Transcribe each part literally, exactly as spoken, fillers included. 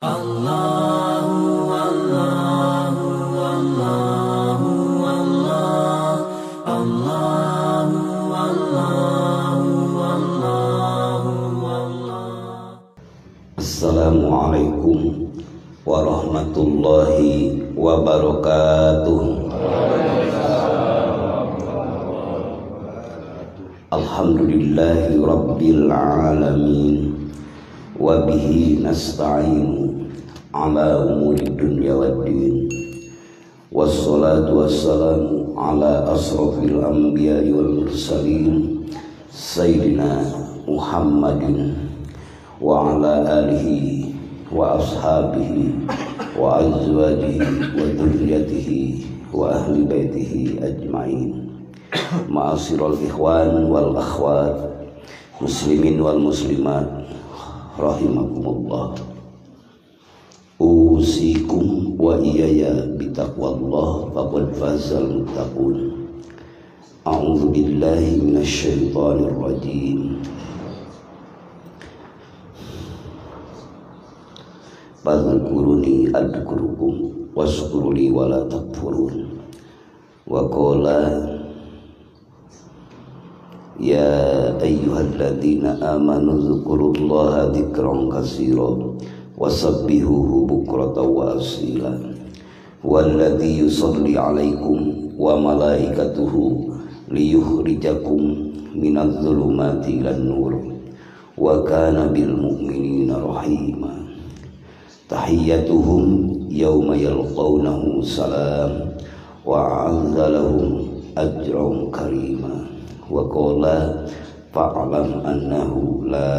Allahu Allahu Allahu Allah Allahu Allahu Allahu Allah. Assalamualaikum warahmatullahi wabarakatuh. Alhamdulillahi rabbil alamin, wa bihi nasta'inu ala umuri dunya waddin, wassalatu wassalamu ala asrafil anbiya'i wal mursalin sayyidina Muhammadin wa ala alihi wa ashabihi wa azwajihi wa dhurriyyatihi wa ahli baitihi ajma'in. Ma'asyiral ikhwan wal akhwat, muslimin wal muslimat rahimakumullah. Usikum wa iyaya bitaqwallah faqad fazal muttaqun. A'udzu billahi minasy syaithanir rajim. Fadhkuruni adkurukum washkuruli wala takfurun. Wa qala ya ayyuhalladzina amanu dzkurullaha dzikran katsiran wasabbihuhu bukratan wa asila. Walladzi yusalli 'alaikum wa malaikatuhu liyukhrijakum minadh dhulumati ilan nur wa kana bil mu'minina rahima. Tahiyyatuhum yawma yalqawnahu salam wa 'adza lahum ajran karima. Wa qala fa'lam annahu la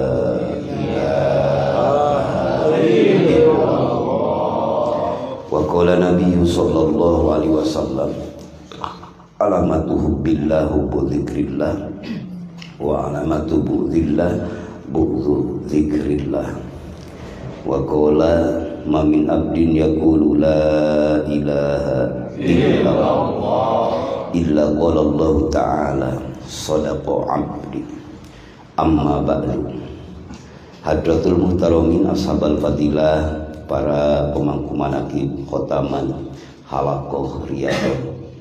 ilaha illallah. Wa qala nabiyyu sallallahu alaihi wasallam alamatu hubbillah hubbu dzikrillah wa alamatu bughdzillah bughdzu dzikrillah. Wa qala ma min abdin yaqulu la ilaha illallah illa qala Allah ta'ala sadaqa abdi. Amma ba'du. Hadratul muhtaramin ashabal fadilah, para pemangku manaqib khotaman halaqah riyadhah,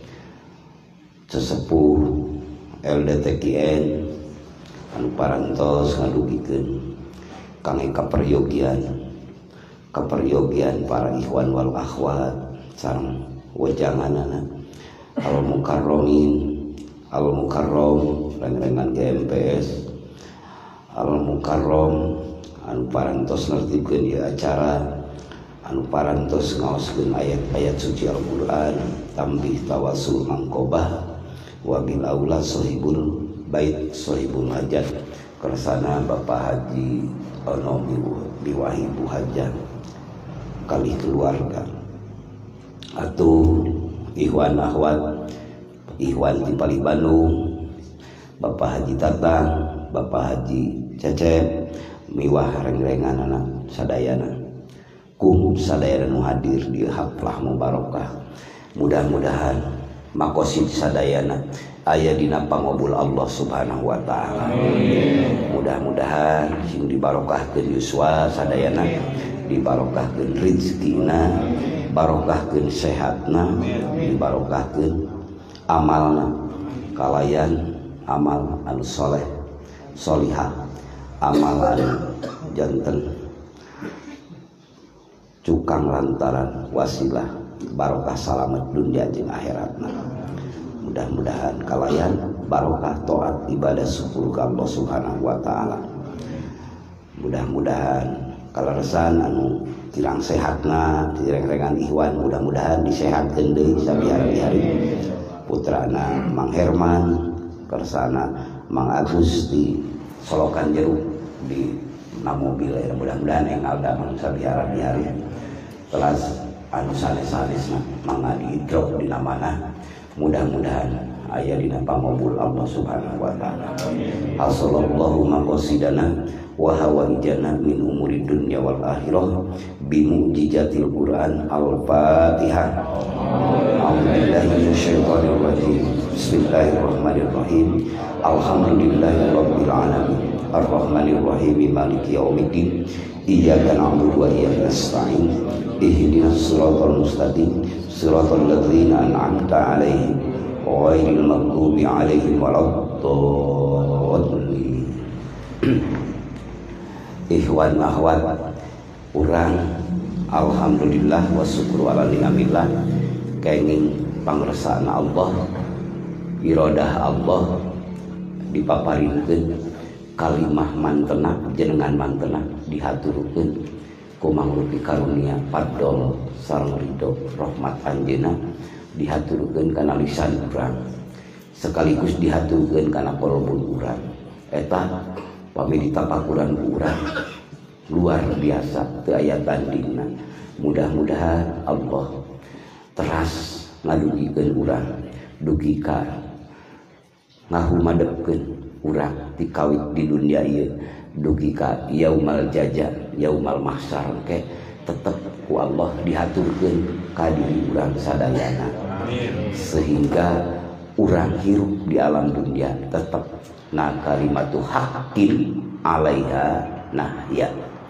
sesepuh L D T K N anu parantos ngadugikeun kangge kaperyogian kaperyogian para ikhwan wal akhwat sareng wejanganana al mukarromin al mukarrom reng-rengan G M P S al mukarrom anu parantos nertibkeun ieu acara, anu parantos ngaoskeun ayat-ayat suci Al-Qur'an, tambih tawasul mangkobah, wabil aula sahibul bait sahibul hajat, kersana Bapak Haji Ono Biwahibu Hajat kali keluarga atuh ikhwan akhwat, ikhwan di Pali Bandung, Bapak Haji Tatang, Bapak Haji Cecep, miwah reng-rengan anak sadayana, kum sadayana nu hadir di haflah mubarakah. Mudah-mudahan makosid sadayana aya dina pangobul Allah subhanahu wa ta'ala. Mudah-mudahan sing dibarokahkeun yuswa sadayana, dibarokahkeun rezekina, barokahkeun sehatna, dibarokahkeun amalna, kalayan amal anu soleh solihah, amal anu janten cukang lantaran wasilah barokah salamet dunya jeung akhiratna. Mudah-mudahan kalayan barokah taat ibadah syukur ka Allah subhanahu wa ta'ala. Mudah-mudahan kalaresan anu kirang sehatna direng-rengan ikhwan, mudah-mudahan disehatkeun deui sabihari-hari. Putrana Mang Herman, kersana Mang Agus di Solokan Jeruk di mobil ya, mudah-mudahan enggal damang sabihari-hari. Kelas anu sanes-sanesna mangga di-drop di namana, mudah-mudahan aya dina pangobul Allah subhanahu wa ta'ala. Hasallallahu maqasidana wa hawaijana min umuri dunya wal akhirah bi mu'jizatil Qur'an. Al-Fatihah. A'udzubillahi minasyaitonir rajim. Bismillahirrahmanirrahim. Alhamdulillahirabbil alamin. Ar-Rahmanir Rahim Maliki Yaumiddin Iyyaka na'budu wa iyyaka nasta'in Ihdinas siratal mustaqim siratal ladzina an'amta 'alaihim ghairil maghdubi 'alaihim waladdallin. Ikhwan akhwat, urang alhamdulillah wa syukru ala ni'amillah kenging pangresana Allah, iradah Allah dipaparinkeun kalimah mantena jenengan mantena dihaturkeun ku mangrupi karunia fadl sareng ridho rahmat anjeunna dihaturkeun kana lisan urang sekaligus dihaturkeun kana qalbun urang eta pami ditapakuran urang luar biasa teu aya tandingna. Mudah-mudahan Allah teras ngadugikeun urang dugi ka ngahumadepkeun urang ti kawit di dunia ieu dugi ka yaumal jaza yaumal mahsyar ke tetep ku Allah dihaturkeun ka diri urang sadayana sehingga urang hirup di alam dunia tetep na kalimatu haqqin alaiha nahya,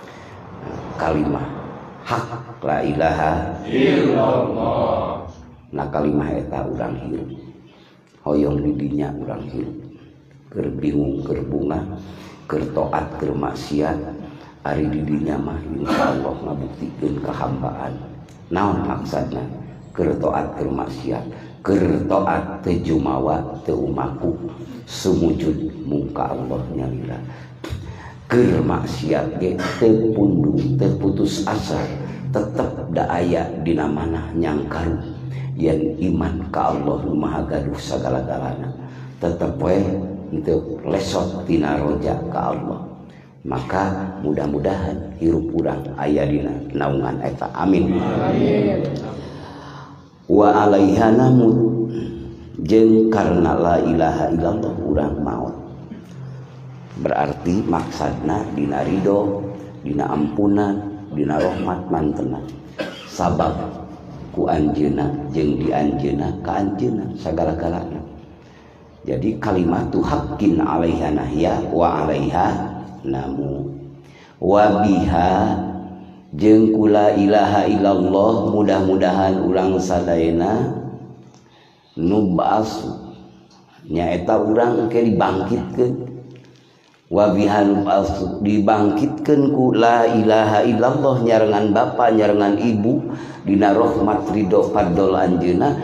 kalimah hak la ilaha illallah. Nah kalimah eta urang hirup hoyong di dinya urang hirup keur bingung keur bunga keur taat keur maksiat ari di dinya mah insyaallah ngabuktikeun kahambaan. Naon maksudna keur taat keur maksiat keur taat teu jumawa teu umaku sumujud muka Allah nyalira keur maksiat ge teu pundung teu putus asa tetep da aya dina manah nyangkaru yen iman ka Allah nu maha gaduh sagala-galana tetep we teu lesot tina roja ka Allah. Maka mudah-mudahan hirup urang aya dina naungan eta amin, amin. Wa alaiha namut jeung karna la ilaha illallah urang maot berarti maksudna dina ridho dina ampunan dina rahmat mantena sabab ku anjeunna jeung di anjeunna ka anjeunna sagala-galana. Jadi kalimatu haqqin alaiha nahya wa alaiha namu wa biha jeung ku la ilaha illallah mudah-mudahan urang sadayana nubas nyaeta urang ke dibangkitkeun wa biha nubas dibangkitkeun ku la ilaha illallah nyarengan bapa nyarengan ibu dina rahmat ridho fadl anjeunna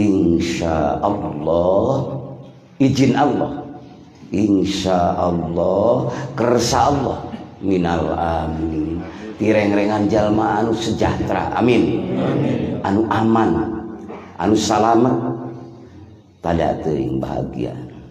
insyaallah izin Allah insyaallah kersa Allah minal amin tireng-rengan jalma anu sejahtera amin, amin. Anu aman anu salamet tada teuing bahagia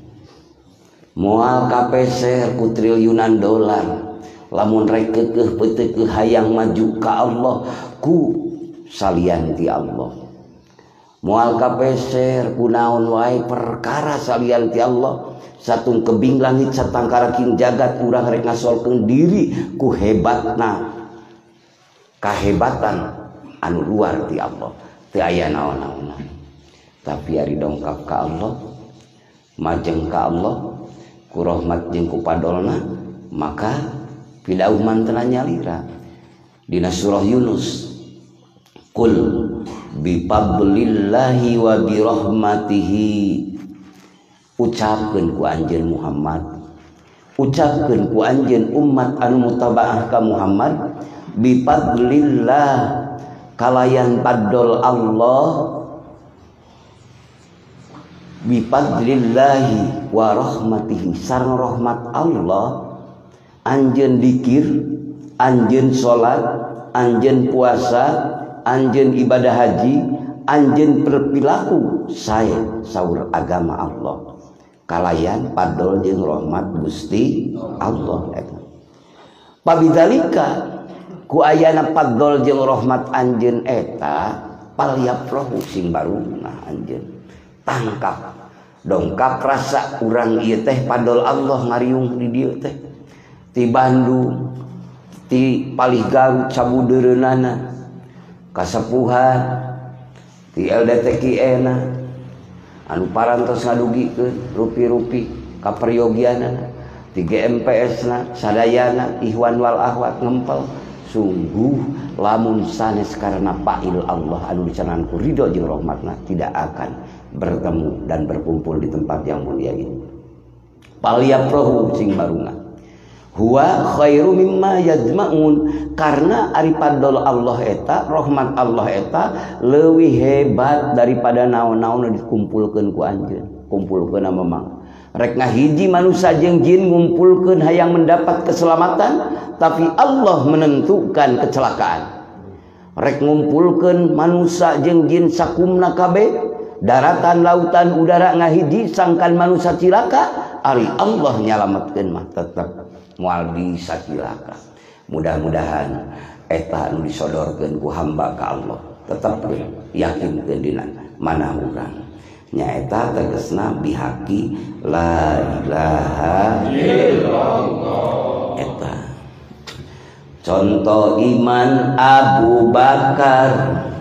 moal kapeser ku triliunan dolar lamun rek keukeuh peuteukeuh hayang maju ka Allah ku salian ti Allah moal kapeser ku naon wae perkara salian ti Allah satung kebing langit satangkaraking jagat urang rek ngasolkeun diri ku hebatna kahebatan anu luar ti Allah teu aya naon-naon tapi ari dongkap ka Allah majeng ka Allah ku rahmat jeung ku padolna maka pidauh mantena nyalira dina surah Yunus qul bi fadlillahi wa bi rahmatihi ucapkeun ku anjeun Muhammad ucapkeun ku anjeun umat anu mutabaah ka Muhammad bi fadlillah kalayan padol Allah bi fadlillahi wa rahmatihi sareng rahmat Allah anjeun dikir anjeun salat anjeun puasa anjeun ibadah haji anjeun berpilaku sae saur agama Allah kalayan padol jeung rahmat Gusti Allah eta pabidzalika ku ayana padol jeung rahmat anjeun eta palyafrahu sing baruna anjeun tangkap dongkap rasa urang ieu teh padol Allah ngariung di dieu teh ti Bandung ti Paligau cabudeureunana kasepuhan ti L D T Q E-na anu parantos ngadugikeun rupi-rupi kaperyogianana tiga M P S na sadayana ikhwan wal akhwat ngempel sungguh lamun sanes karena pail Allah anu dicananku ridho jeung rahmatna tidak akan bertemu dan berkumpul di tempat yang mulia ini. Palyaprohu sing barunga huwa khairu mimma yajma'un, karena ari padol Allah eta rahmat Allah eta leuwih hebat daripada naon-naon dikumpulkeun ku anjeun. Kumpulkeun mamang rek ngahiji manusia jeung jin ngumpulkeun hayang mendapat keselamatan, tapi Allah menentukan kecelakaan. Rek ngumpulkeun manusia jeung jin sakumna kabeh, daratan lautan udara ngahiji sangkan manusia cilaka, ari Allah nyalametkeun mah tetep moal bisa cilaka. Mudah-mudahan eta anu disodorkeun ku hamba ka Allah tetep yakinkeun dina mana urang nyaeta tegasna bihaqi la ilaha illallah. Eta contoh iman Abu Bakar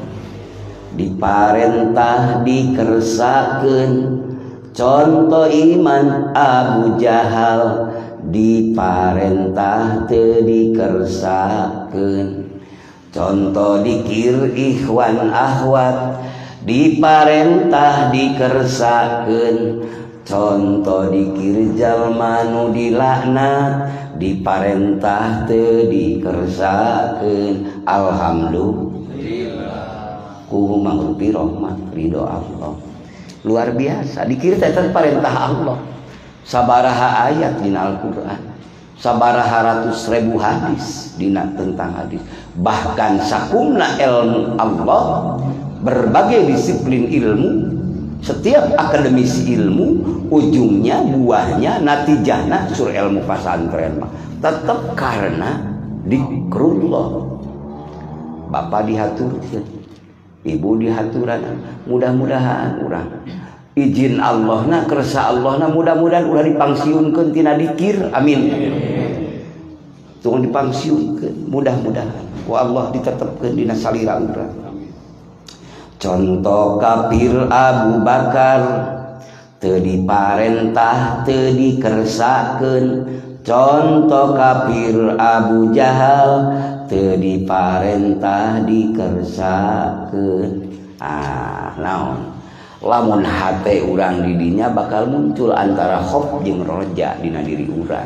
diparentah dikersakeun, contoh iman Abu Jahal diparentah teu dikersakeun, contoh dikir ikhwan ahwat diparentah dikersakeun, contoh dikir jalma nu dilaknat diparentah teu dikersakeun. Alhamdulillah ku mangrupi rahmat ridho Allah luar biasa. Dikir teh parentah Allah sabaraha ayat dina Al-Qur'an, sabaraha ratus ribu hadis dina tentang hadis, bahkan sakumna ilmu Allah berbagai disiplin ilmu, setiap akademisi ilmu ujungnya buahnya natijahna sur ilmu pesantren mah tetap karena dikrullah. Bapak dihaturkeun, ibu dihaturan, mudah-mudahan urang izin Allahna kersa Allahna mudah-mudahan ulah dipangsiunkeun tina dikir, amin. Tong dipangsiunkeun mudah-mudahan ku Allah ditetepkeun dina salira urang. Contoh kafir Abu Bakar teu diparentah teu dikersakeun, contoh kafir Abu Jahal teu diparentah dikersakeun. Ah naon lamun hate urang di dinya bakal muncul antara khof jeung roja dina diri urang.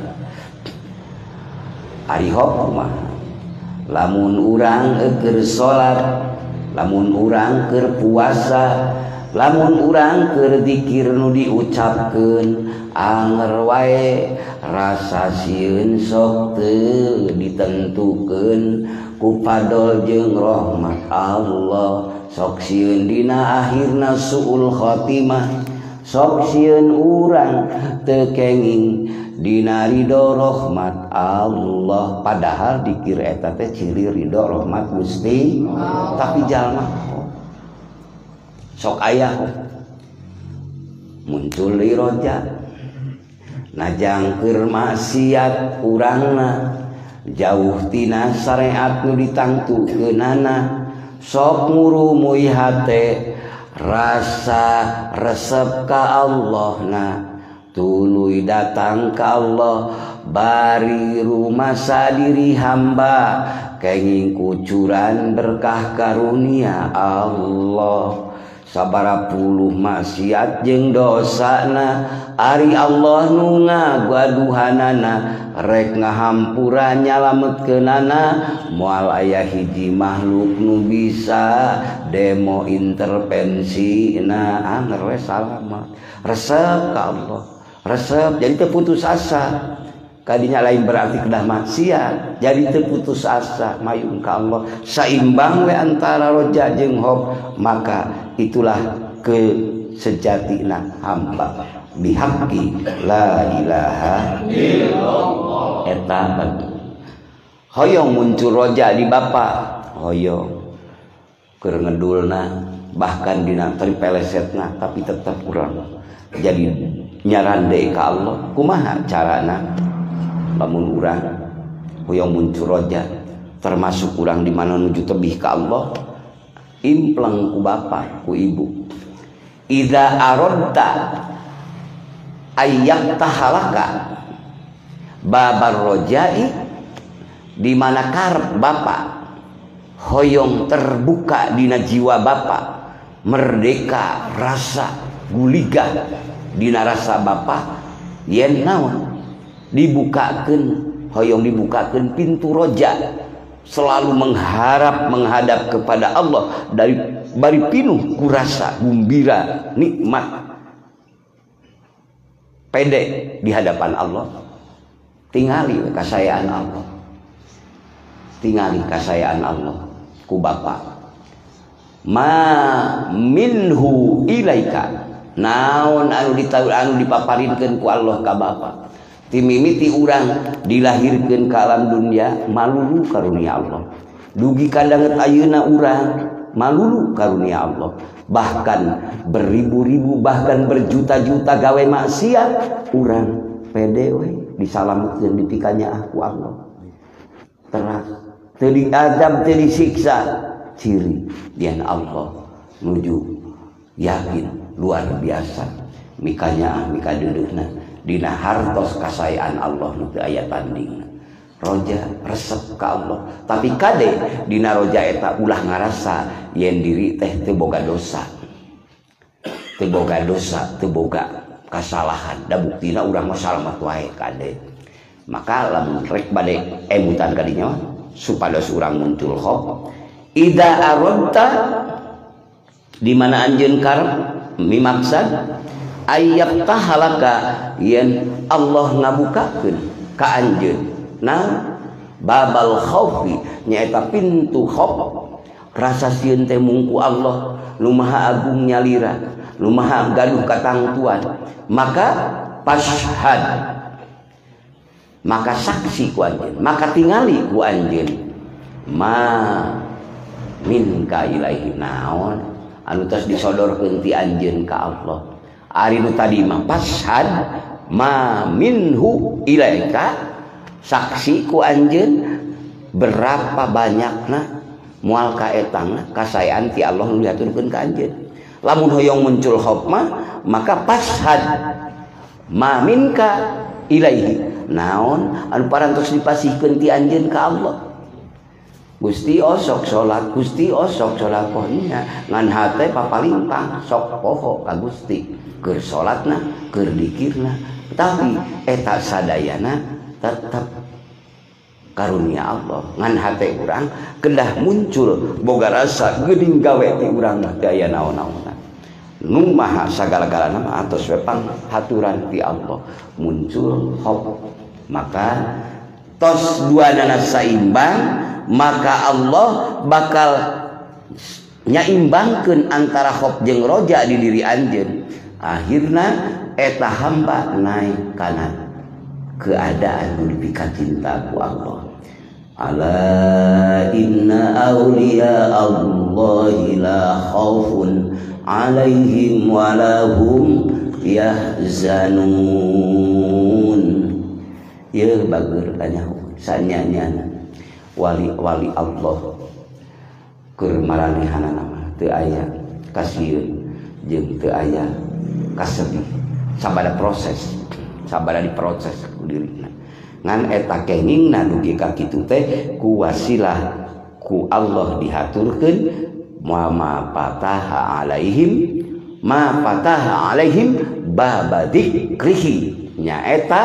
Ari khof mah lamun urang keur salat, lamun urang keur puasa, lamun urang keur zikir nu diucapkeun anger wae rasa sieun sok teu ditentukeun ku padol jeung rahmat Allah, sok sieun dina akhirna suul khotimah, sok sieun urang teu kenging dina ridho rahmat Allah. Padahal dikir eta teh ciri ridho rahmat Gusti, tapi jalma sok aya muncul di roja najang keur maksiat urangna jauh tina syariat nu ditangtukeunana, sok ngurumuy hate rasa resep ka Allahna, tuluy datang ka Allah bari rumasa diri hamba kenging kucuran berkah karunia Allah. Sabara puluh maksiat jeung dosana ari Allah nu ngaguaduhanana rek ngahampura nyalametkeunana, moal aya hiji makhluk nu bisa demo intervensi na anger we salamat resep ka Allah, resep jadi teu putus asa. Kadinya lain berarti kedah maksiat, jadi teu putus asa mayung ka Allah, saimbang we antara roja jeung hob, maka itulah kesejatinan hamba bihaqi la ilaha illallah. Eta hoyong muncul roja di bapa hoyong keur ngedulna bahkan dina tripelesetna, tapi tetap kurang jadi nyarande ka Allah. Kumaha carana lamun urang hoyong muncul roja termasuk urang di mana nuju tebih ka Allah, impleng ku bapa ku ibu, idza aradta ayyak tahalaka babar rojai di mana karep bapak hoyong terbuka dina jiwa bapak, merdeka rasa guliga dina rasa bapak, yen naon dibukakeun hoyong dibukakeun pintu roja, selalu mengharap menghadap kepada Allah dari bari pinuh kurasa gumbira nikmat pede di hadapan Allah. Tingali kasayaan Allah, tingali kasayaan Allah ku bapak. Ma minhu ilaika, naon anu ditahu anu dipaparinkeun ku Allah ka bapak. Timimiti urang dilahirkeun ka alam dunia malulu karunia Allah, dugi kadanget ayeuna urang malulu karunia Allah. Bahkan beribu-ribu bahkan berjuta-juta gawe maksiat urang pede we disalametkeun dipikanya aku Allah. Teras teu diadab teu disiksa, ciri dian Allah nuju yakin luar biasa mikanya mika dedeuna dina hartos kasayaan Allah nu teu aya tandingna. Roja resep ka Allah, tapi kade dina roja eta ulah ngarasa yen diri teh teu boga dosa, teu boga dosa, teu boga kasalahan, da buktina urang mah salamet wae kade. Maka lamun rek bade emutan kadinya supados urang muncul khof, ida aradta di mana anjeun karep mimaksad ayyab tahalaka yen Allah ngabukakeun ka anjeun nah babal khaufi nyaeta pintu khauf, rasa sieun teh mungku Allah nu maha agung nyalira, nu maha gaduh katangtuan. Maka pashhad, maka saksi ku anjeun, maka tingali ku anjeun ma minka ilaihi, naon anu tos disodorkeun ti anjeun ka Allah. Ari nu tadi mah pashhad ma minhu ilaika, saksi ku anjeun berapa banyakna moal ka etangna kasayaan ti Allah nu diaturkeun ka anjeun. Lamun hoyong muncul khauf mah maka pashhad ma minka ilaihi, naon anu parantos dipasihkeun ti anjeun ka Allah. Gusti osok salat, Gusti osok sholawatnya ngan hate papalimpang sok poho ka Gusti keur salatna keur dikirna, tapi eta sadayana tetap karunia Allah. Ngan hate urang kedah muncul boga rasa geuning gawe ti urang mah teu aya naon-naonan, nu maha sagala-galana mah atos we panghaturan ti Allah. Muncul khauf maka tos duanana saimbang, maka Allah bakal nyaimbangkeun antara khauf jeung roja di diri anjeun. Akhirna eta hamba naik kana keadaan nu dipika cinta ku Allah. Ala inna awliya Allahi la khaufun alaihim wa lahum yahzanun. Ieu bageur tanya sanyanyana wali-wali Allah keur maranehanana mah teu aya kasieun jeung teu aya kasedih, sabada proses, sabada diproses ku dirina. Ngan eta kengingna dugi ka kitu teh ku wasilah ku Allah dihaturkeun ma ma fataha alaihim ma fataha alaihim baba dzikrihi, nyaeta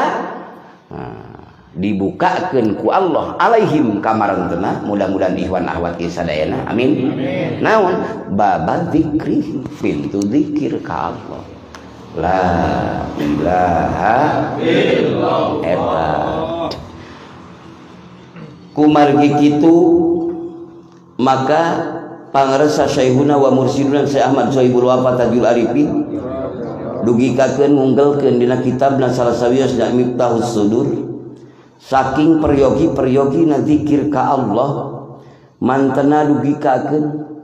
dibukakeun ku Allah alaihim kamarantena, mudah-mudahan ihwan ahwat ieu sadayana amin. Naon baba dzikri, pintu zikir ka Allah. La ilaha illallah. Kumargi kitu maka pangresa Syekhuna wa mursiduna Syekh Ahmad Sohibul Wafa Tajul Arifin dugikakeun ngunggulkeun dina kitabna salah sawiosna Miftahus Sudur, saking peryogi-peryogi na zikir ka Allah mantena dugikakeun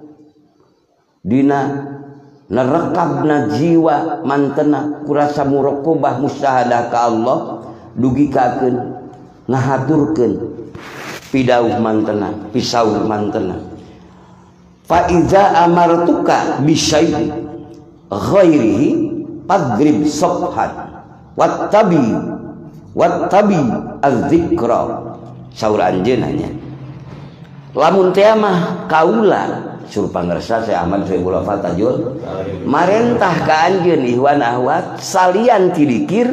dina nerekabna jiwa mantena kurasa muraqabah musyahadah ka Allah, dugikakeun ngahaturkeun pidauh mantena pisauh mantena. Fa iza amartuka bisyai ghairihi fadrib sabhan wattabi wattabi az-zikra saur anjeunna nya lamun teh mah kaula suruh pangersa saya Ahmad Soebul Wafat Tajul marentah ka anjeun ihwan ahwat salian ti dikir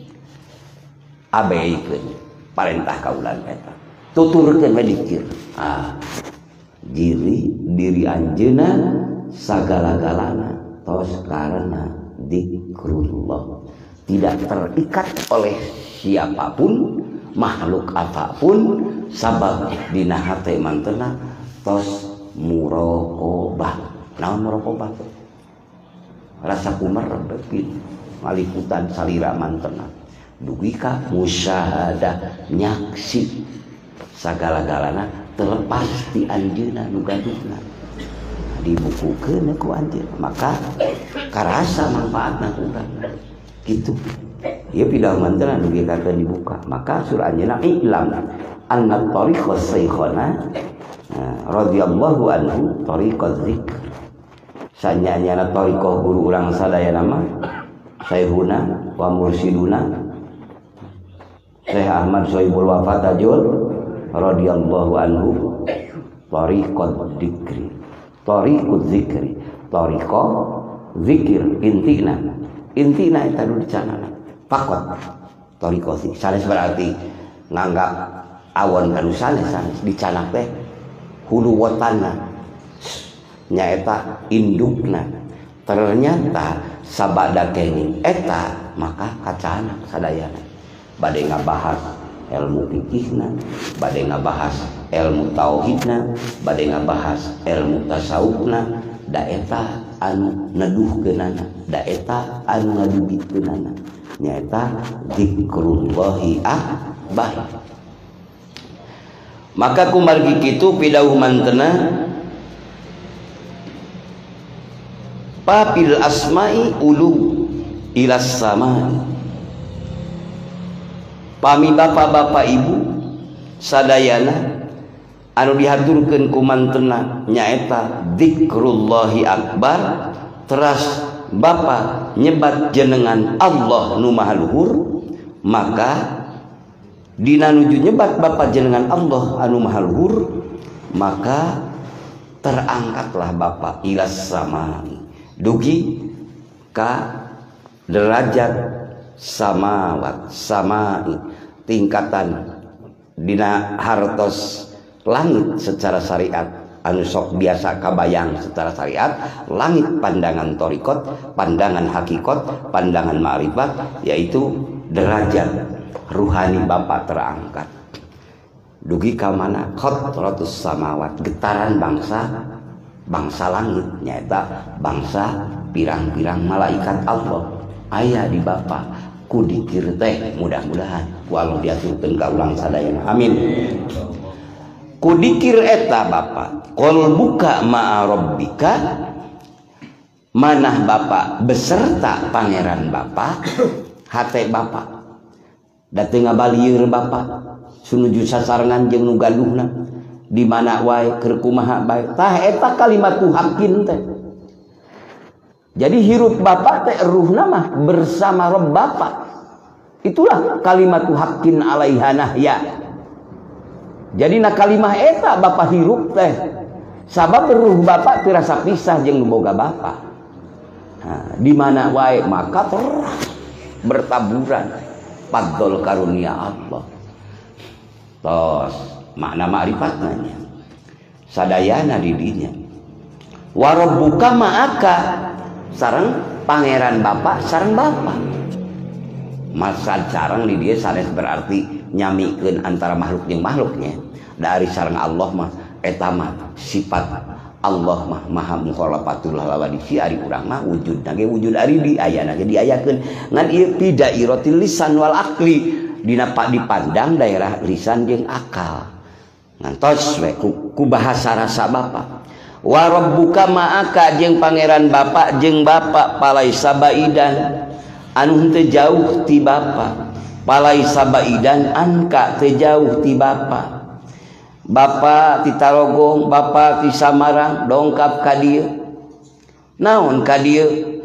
abeikeun parentah kaulan eta tuturkeun we dikir ah diri diri anjeunna sagala-galana tos karena zikrullah tidak terikat oleh siapapun makhluk apapun sabab dina hate mantena tos muraqabah. Naon muraqabah? Rasa kumaha begitu ngaliputan salira mantena dugi ka musyahadah nyaksi sagala-galana terlepas di anjeunna nu gaduhna dibukukeun ku anjeun maka karasa manfaatna urang gitu. Ieu pidah mantena dugi ka dibuka maka surah anjeunna ilam anna tariqas saykhana radhiyallahu anhu tariqaz zikr sanyanyana tariqah guru urang sadaya nama sayhuna wa mursiduna Syekh Ahmad Soebul Wafat Tajul radhiyallahu anhu tariqaz zikri tariquz zikri tariqah zikir intina intina eta nu dicanana fakot tariqah zikri sanes berarti nganggap awon kanu sanes sanes dicanak teh hulu watanna nyaeta indukna ternyata sabada kenging eta maka kacana sadayana bade ngabahas ilmu fikihna bade ngabahas ilmu tauhidna bade ngabahas ilmu tasawufna da eta anu neduhkeunana da eta anu ngadugikeunana nyaeta zikrullahi akbar. Maka kumargi kitu pidauh mantena papil asma'i ulu ilas samai pami bapak-bapak ibu sadayana anu dihaturkeun ku mantena nyaeta zikrullahi akbar teras bapa nyebat jenengan Allah nu maha luhur maka dina nuju nyebat bapa jenengan Allah anu maha luhur maka terangkatlah bapa ilas samai dugi ka derajat samawat samai tingkatan dina hartos langit secara syariat anu sok biasa kabayang secara syariat langit pandangan torikot pandangan hakikat pandangan ma'rifat yaitu derajat ruhani bapak terangkat dugi ka mana khatratus samawat getaran bangsa bangsa langit nyata bangsa pirang-pirang malaikat Allah aya di bapak ku dikir teh mudah-mudahan ku Allah diaturkeun ka ulang sadayana amin ku dikir eta bapak qalbuka ma'a rabbika manah bapak beserta pangeran bapak hate bapak dateng ngabalieur bapak sunuju sasarengan jeung nu gaduhna di mana wae keur kumaha bae tah eta kalimatu haqqin teh jadi hirup bapak teh ruhna mah bersama Rabb bapak itulah kalimatu haqqin alaiha nahya jadi na kalimah eta bapak hirup teh sabab ruh bapak teu rasa pisah jeung nu boga bapak nah, di mana wae maka terus bertaburan fadl karunia Allah tos makna ma'rifatna sadayana di dinya wa rabbuka ma'aka sareng pangeran bapak sareng bapak masa sareng di dia sanes berarti nyamikeun antara makhluk jeung makhluknya dari sareng Allah mah eta mah sifat Allah mah maha mukhalafatul lawadisi ari urang mah wujudna ge wujud ari di ayana ge diayakeun ngan ieu pidairatil lisan wal akli dina pak dipandang daerah lisan jeung akal ngantos we ku, ku bahasa rasa bapak wa rabbuka ma'aka jeung pangeran bapak jeung bapak palaisa baidan anu teu jauh ti bapak palaisa baidan anka teu jauh ti bapak bapak ti Tarogong bapak ti Samarang dongkap ka dieu naon ka dieu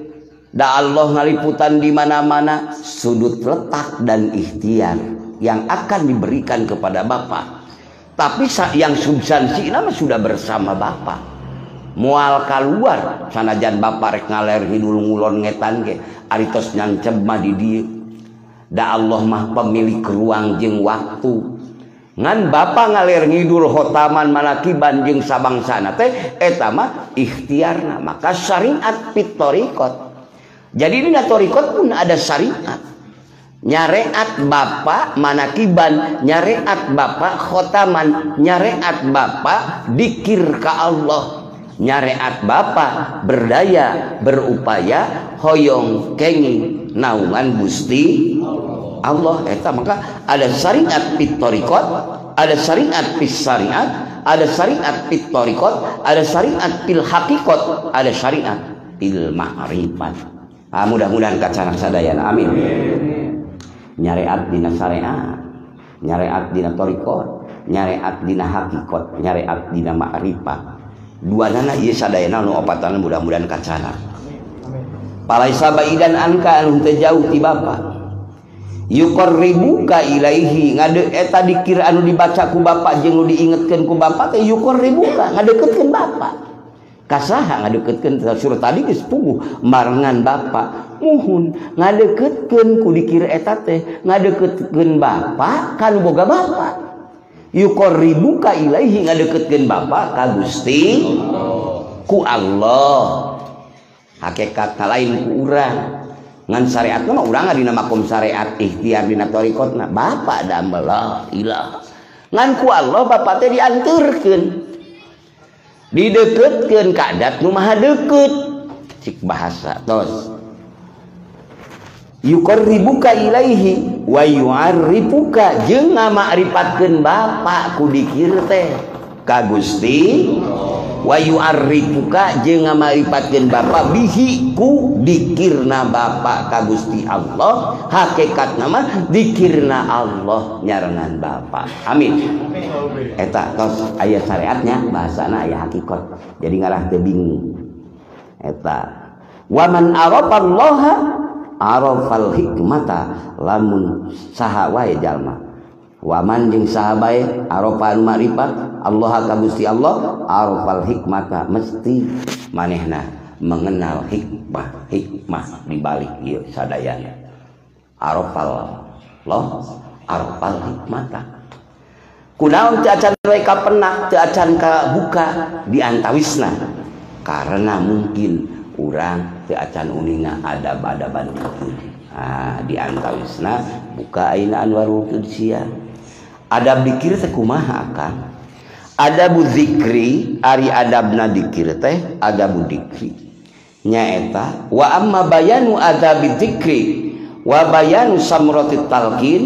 Da Allah ngaliputan di mana-mana, sudut letak dan ikhtiar yang akan diberikan kepada Bapak. Tapi yang substansi nama sudah bersama Bapak. Mual keluar sanajan Bapak rek ngaler hidul ngulon ngetan ge aritos nyancem mah di dieu. Da Allah mah pemilik ruang jeung waktu. Ngan Bapak ngaler ngidul khotaman manakiban jeung sabangsana teh eta mah ikhtiarna. Maka syariat pit thariqat. Jadi di thariqat pun ada syariat. Nyareat Bapak manakiban, nyareat Bapak khotaman, nyareat Bapak dikir ka Allah, nyareat Bapak berdaya, berupaya, hoyong kengi naungan Gusti Allah. Eta maka ada syariat pit thariqat, ada syariat pit syariat, ada syariat pit thariqat, ada syariat pil haqiqat, ada syariat pil ma'rifat. Ah, mudah-mudahan kacanak sadayana. Amin. Nyareat dina syariat, nyareat dina thariqat, nyareat dina haqiqat, nyareat dina ma'rifat. Duanana ieu sadayana nu opatan mudah-mudahan kacanak. Palaisa baidan anka anu teu jauh ti Bapak. Yuqarribuka ilaihi ngade eta dikir anu dibaca ku Bapak jeung nu diingetkeun ku Bapak teh yuqarribuka ngadeukeutkeun Bapak. Kasaha ngadeukeutkeun surat tadi geus puguh marengan Bapak. Muhun ngadeukeutkeun ku dikir eta teh ngadeukeutkeun Bapak kan boga Bapak. Yuqarribuka ilaihi ngadeukeutkeun Bapak ka Gusti ku Allah. Hakikat lain ku urang. Ngan syariatna mah urang dina makom syariat ikhtiar dina thariqatna Bapak damel la ilaha. Ngan ku Allah Bapak teh dianturkeun. Dideukeutkeun ka adat nu maha deukeut. Cik bahasa tos. Yuqarribuka ilaihi wa yu'arrifuka jeung ngama'rifatkeun Bapak ku dikir teh ka Gusti wa yu'arrifuka jeung ngama'rifatkeun Bapak bihi ku dikirna Bapak ka Gusti Allah. Hakikatna mah dikirna Allah nyarengan Bapak. Amin. Eta tos aya syariatnya bahasana aya hakikat. Jadi ngarah teu bingung. Eta wa man arafallaha arafal hikmata lamun saha wae jalma. Waman jeung saha bae arafal ma'rifat Allah ka Gusti Allah arafal hikmata mesti manehna mengenal hikmah hikmah di balik ieu sadayana. Arafal Allah arafal hikmata. Kunaon teu acan we ka penak teu acan ka buka di antawisna karena mungkin urang teu acan uninga adab-adaban kitu. Ah di antawisna buka aina Anwarul Qudsiah. Adab dikir teh kumaha akan? Adabu zikri ari adabna dikir teh adabu dikri. Nyaeta wa amma bayanu adabi dzikri wa bayanu samratit talqin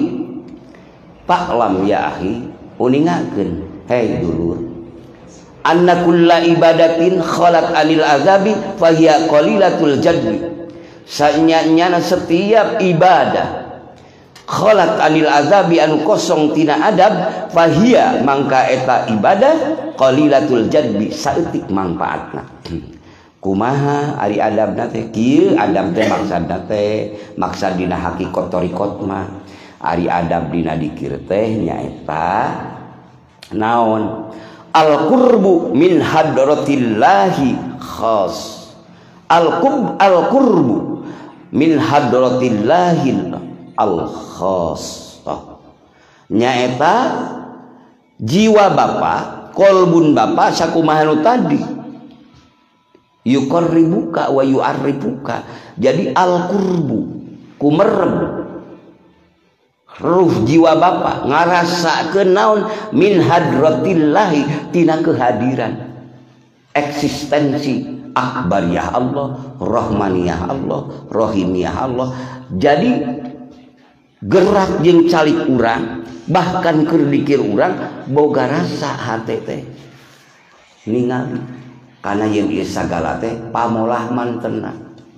fa'lam ya akhi uningakeun hei dulur anna kulla ibadatin khalat anil azabi fahiya qalilatul jadbi. Sanyana setiap ibadah khalat anil azabi anu kosong tina adab fahiya mangka eta ibadah qalilatul jadbi saeutik mangpaatna. Kumaha ari adabna teh kieu adab teh maksudna teh maksud dina hakikat thariqat mah ari adab dina dikir teh nyaeta naon al qurbu min hadratillahi khas al qurb al qurbu min hadratillahi al khas nyaeta jiwa Bapak kolbun Bapak sakumaha nu tadi yuqarribuka wa yu'arrifuka. Jadi al qurbu kumerem ruh jiwa Bapak ngarasakeun naon min hadratillahi tina kehadiran eksistensi akbariyah Allah, rahmaniyah Allah, rahimiyah Allah. Jadi gerak jeung calik urang bahkan keur dikir urang boga rasa hate teh ningali kana yeun ieu sagala teh pamolah mantenna.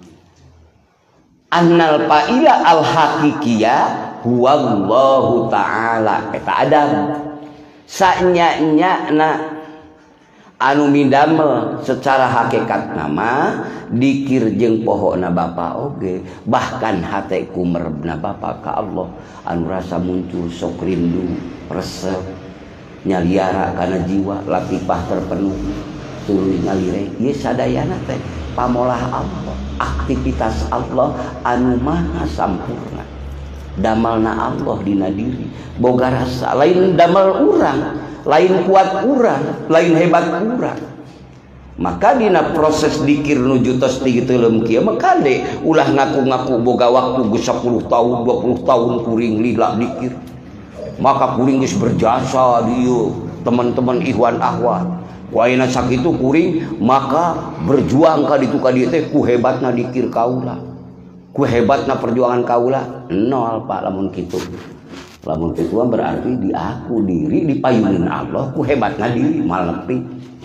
Annal fa'ila al haqiqiyah huwallahu ta'ala eta adab sanya-nyana anu mindamel secara hakikat nama dikir jeung pohona Bapa oge, bahkan hate kumerebna Bapa ka Allah anu rasa muncul sok rindu resep nyaliara kana jiwa latifah terpenuh tuluy ngalire ieu sadayana teh pamolah Allah, aktivitas Allah anu maha sampurna. Damalna Allah dina diri boga rasa lain damal urang, lain kuat urang, lain hebat urang. Maka dina proses dikir nuju tos tiga telem kieu mah kade ulah ngaku-ngaku boga waktu geus sepuluh tahun dua puluh tahun kuring lila dikir. Maka kuring geus berjasa dieu teman-teman ikhwan akhwat. Waina sakitu kuring maka berjuang ka ditu ka dieu teh ku hebatna dikir kaula. Ku hebatna perjuangan kaula nol Pak lamun kitu. Lamun kitu berarti di aku diri dipayunin Allah ku hebatna diri mal nepi.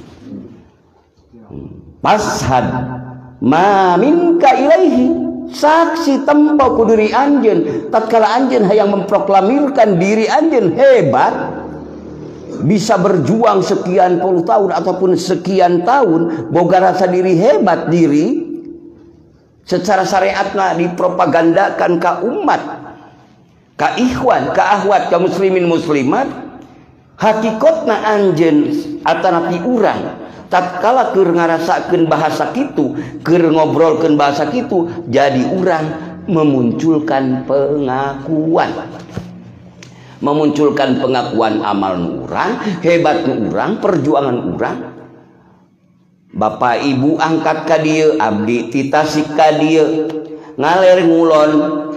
Pashad ma minka ilaihi, saksi tempo ku diri anjeun tatkala anjeun hayang memproklamirkan diri anjeun hebat, bisa berjuang sekian puluh tahun ataupun sekian tahun boga rasa diri hebat diri secara syariatna dipropagandakan ka umat, ka ikhwan, ka ahwat, ka muslimin muslimat. Hakikatna anjeun atanapi urang tatkala keur ngarasakeun bahasa kitu, keur ngobrolkeun bahasa kitu, jadi urang memunculkan pengakuan. Memunculkan pengakuan amal urang, hebat urang, perjuangan urang. Bapak ibu angkat ka dieu, abdi titasik ka dieu, ngaler ngulon.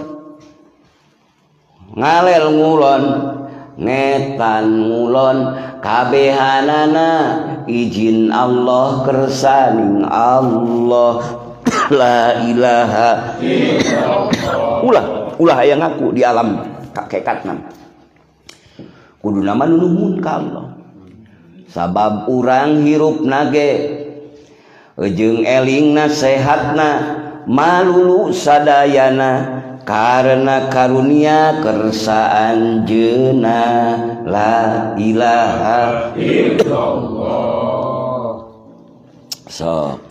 Ngaler ngulon, ngetan ngulon, kabehanana izin Allah kersaning Allah. La ilaha illallah. Ulah, ulah aya ngaku di alam hakikatna. Kudu nama nunuhun ka Allah. Sabab urang hirupna ge jeung elingna sehatna malulu sadayana karena karunia kersaan jeuna. La ilaha illallah. So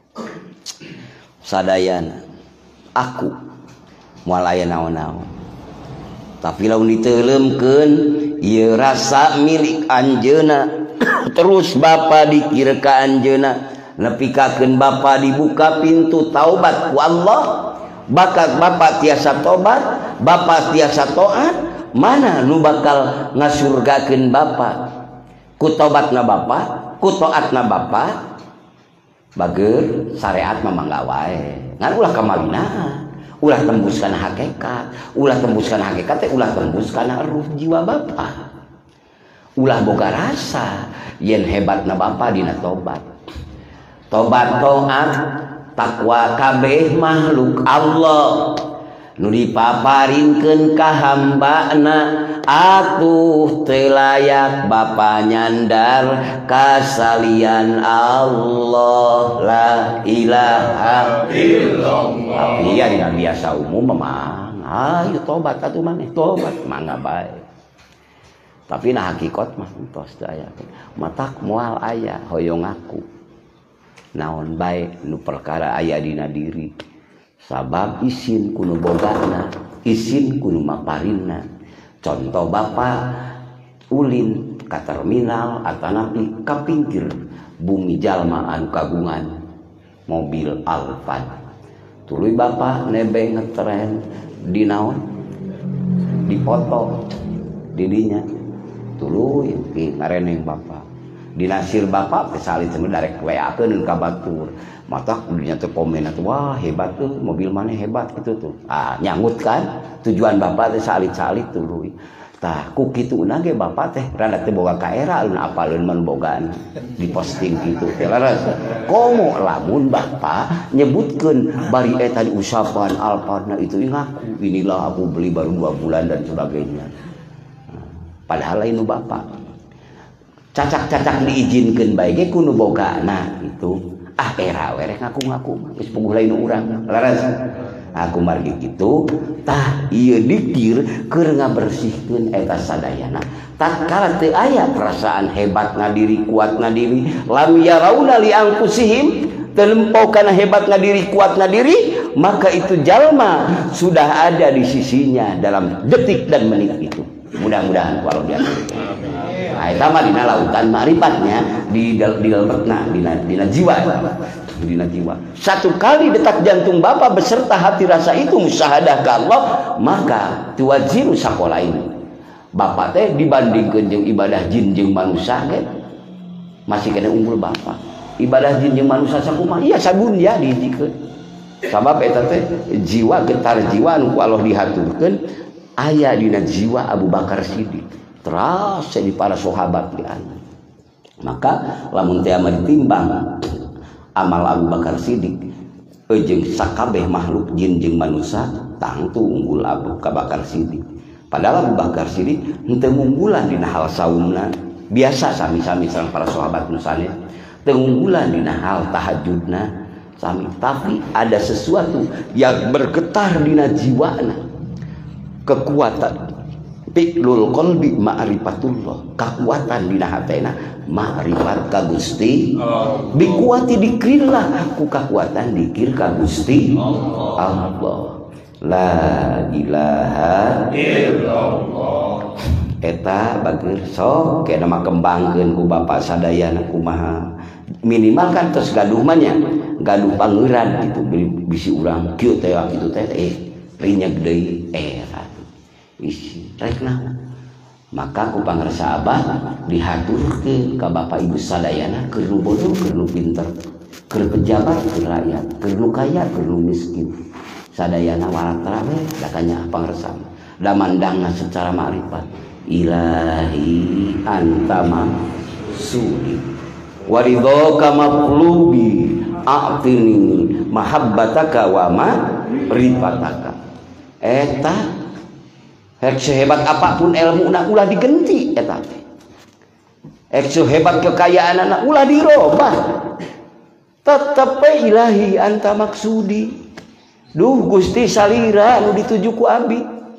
sadayana aku moal aya naon-naon, tapi lamun diteuleumkeun ieu rasa milik anjeuna terus Bapa dikir ka anjeuna nepikakeun Bapa dibuka pintu taubat ku Allah. Bakat Bapa tiasa tobat, Bapa tiasa taat, mana nu bakal ngasurgakeun Bapa? Ku tobatna Bapa, ku taatna Bapa, bager syariat mah mangga wae. Ngan ulah kamalinahan, ulah tembus kana hakikat, ulah tembus kana hakikat teh ulah tembus kana ruh jiwa Bapa. Ulah boga rasa yen hebatna Bapa dina tobat. Tobat taat takwa kabeh makhluk Allah nu dipaparinkeun ka hambana atuh teu layak Bapa nyandar kasalian Allah. La ilaha illallah. Tapi ya dina biasa umum memang ayo tobat atuh maneh tobat mangga bae. Tapi nah hakikat mah entos teu aya. Matak moal aya hoyong aku. Naon bae nu perkara aya dina diri, sabab isin kuno bogana, isin kuno maparinna. Contoh Bapa ulin ka terminal atanapi ka pinggir bumi jalma anu kagungan mobil Alphard. Tuluy Bapa nebeng ngetren di naon dipoto di dinya tuluy ngareneng Bapa dinasir Bapak kesalit sama darek W A keun ka batur mata kudunya teh komen atuh wah hebat tuh mobil mana hebat gitu tuh ah nyangut kan tujuan Bapak teh salit-salit tuluy tah ku kituna ge Bapak teh rada teh boga kaera alun apaleun mun bogaan diposting kitu teh laras komo lamun Bapak nyebutkeun bari eta diusapan Alphardna itu ngaku inilah aku beli baru dua bulan dan sebagainya padahal lain nu Bapak cacak-cacak diizinkeun bae ge kudu bogana itu ah era we rek ngaku-ngaku geus puguh lain urang laras aku margi gitu tah ieu dikir keur ngabersihkeun eta sadayana tatkala teu aya perasaan hebatna diri kuatna diri lam yarauna li anfusihim terlempau kana hebatna diri kuatna diri maka itu jalma sudah ada di sisinya dalam detik dan menit itu. Mudah-mudahan kalau dia nah eta mah dina lautan ma'rifatnya di di dalamna dina dina jiwa dina jiwa satu kali detak jantung Bapak beserta hati rasa itu musyahadah ke Allah maka tuwajiru sakola ini Bapak teh dibandingkeun jeung ibadah jin jeung manusia ge masih kena unggul Bapak ibadah jin jeung manusia sakumaha iya sabun ya dihijikeun sabab eta teh jiwa getar jiwa anu ku Allah dihaturkeun aya dina jiwa Abu Bakar Siddiq terasa di para sahabat di ana maka lamun teh mah ditimbang amal Abu Bakar Siddiq jeung sakabeh makhluk jin jeung manusia tangtu unggul Abu Bakar Siddiq padahal Abu Bakar Siddiq henteu unggulan dina hal saumna biasa sami-sami sareng para sahabat nusane teu unggulan dina hal tahajudna sami tapi ada sesuatu yang bergetar dina jiwana kekuatan fi'lul qalbi ma'rifatullah kekuatan dina hatena ma'rifat ka Gusti bi kuati dikrillah ku kekuatan dikir ka Gusti Allah la ilaha illallah eta bageur sok kena mah kembangkeun ku Bapak sadayana kumaha minimal kan tos gaduh mah nya gaduh pangeran gitu bisi urang kieu teh kitu teh eh rinyeg deui era isi rek naon maka ku pangarsa Abah dihaturkeun ka Bapak Ibu sadayana keur nu bodoh keur nu pinter keur pejabat keur rakyat keur nu kaya keur nu miskin sadayana waratra we da kanya pangarsa da mandangna secara ma'rifat ilahi anta maksudi waridhoka maqlubi a'tini mahabbataka wa ma'rifataka eta hek sehebat apapun ilmu na ulah digenti eta teh. Hek sehebat kekayaan na ulah dirobah. Tetep ilahi anta maksudi. Duh Gusti salira nu dituju ku abi.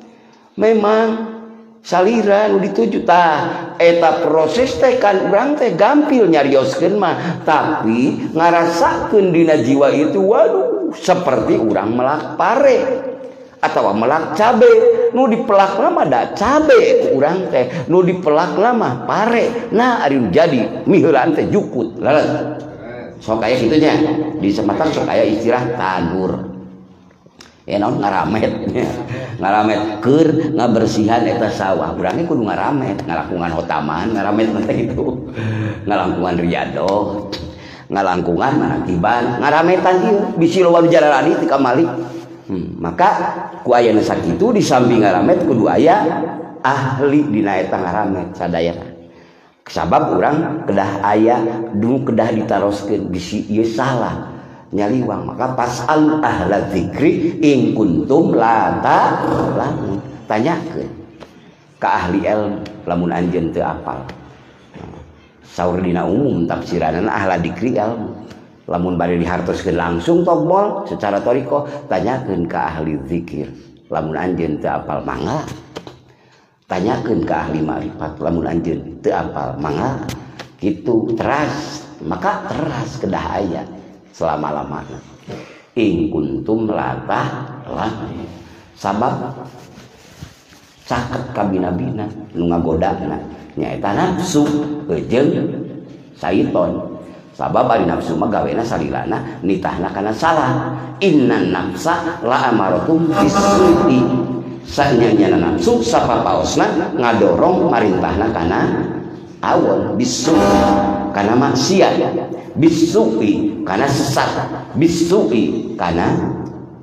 Memang salira nu dituju tah eta proses teh kan urang teh gampil nyarioskeun mah tapi ngarasakeun dina jiwa itu waduh seperti urang melak pare atau melak cabe nu dipelak lama da cabe urang teh nu dipelak lama pare nah ari jadi miheulan teh jukut leres sok aya kitu nya di Sematang sok aya istilah tanur ya naon ngaramet ngaramet keur ngabersihan eta sawah urang ge kudu ngaramet ngalangkungan hotaman ngaramet teh itu ngalangkungan riado ngalangkungan manakiban ngarametan ieu bisi loba jalalani ti kamali. Hmm, maka ku ayana sakitu di samping ngaramet kudu aya ahli dina eta ngaramet sadayana. Sabab urang kedah aya dulu kedah ditaroskeun bisi ieu salah nyaliwang maka pasal ahla dzikri in kuntum la ta'lamun tanyakeun ka ahli ilmu lamun anjeun teu apal. Saur dina umum tafsiranna ahla dzikri ilmu lamun bari dihartoskeun langsung tobol secara toriko tanyakeun ka ahli zikir lamun anjeun teu apal mangga tanyakeun ka ahli ma'rifat lamun anjeun teu apal mangga kitu teras maka teras kedah aya selama-lamana in kuntum la ta'lamun sabab caket ka bina-bina nu ngagodana nyaeta nafsu jeung syaiton. Sabab ari nafsu mah gawena salilana nitahna kana salah. Innan nafsa la amaratum bisu'i. Sanyanya nafsu sapapaosna ngadorong marintahna kana awon bisu'i kana maksiat. Bisu'i kana sesat. Bisu'i kana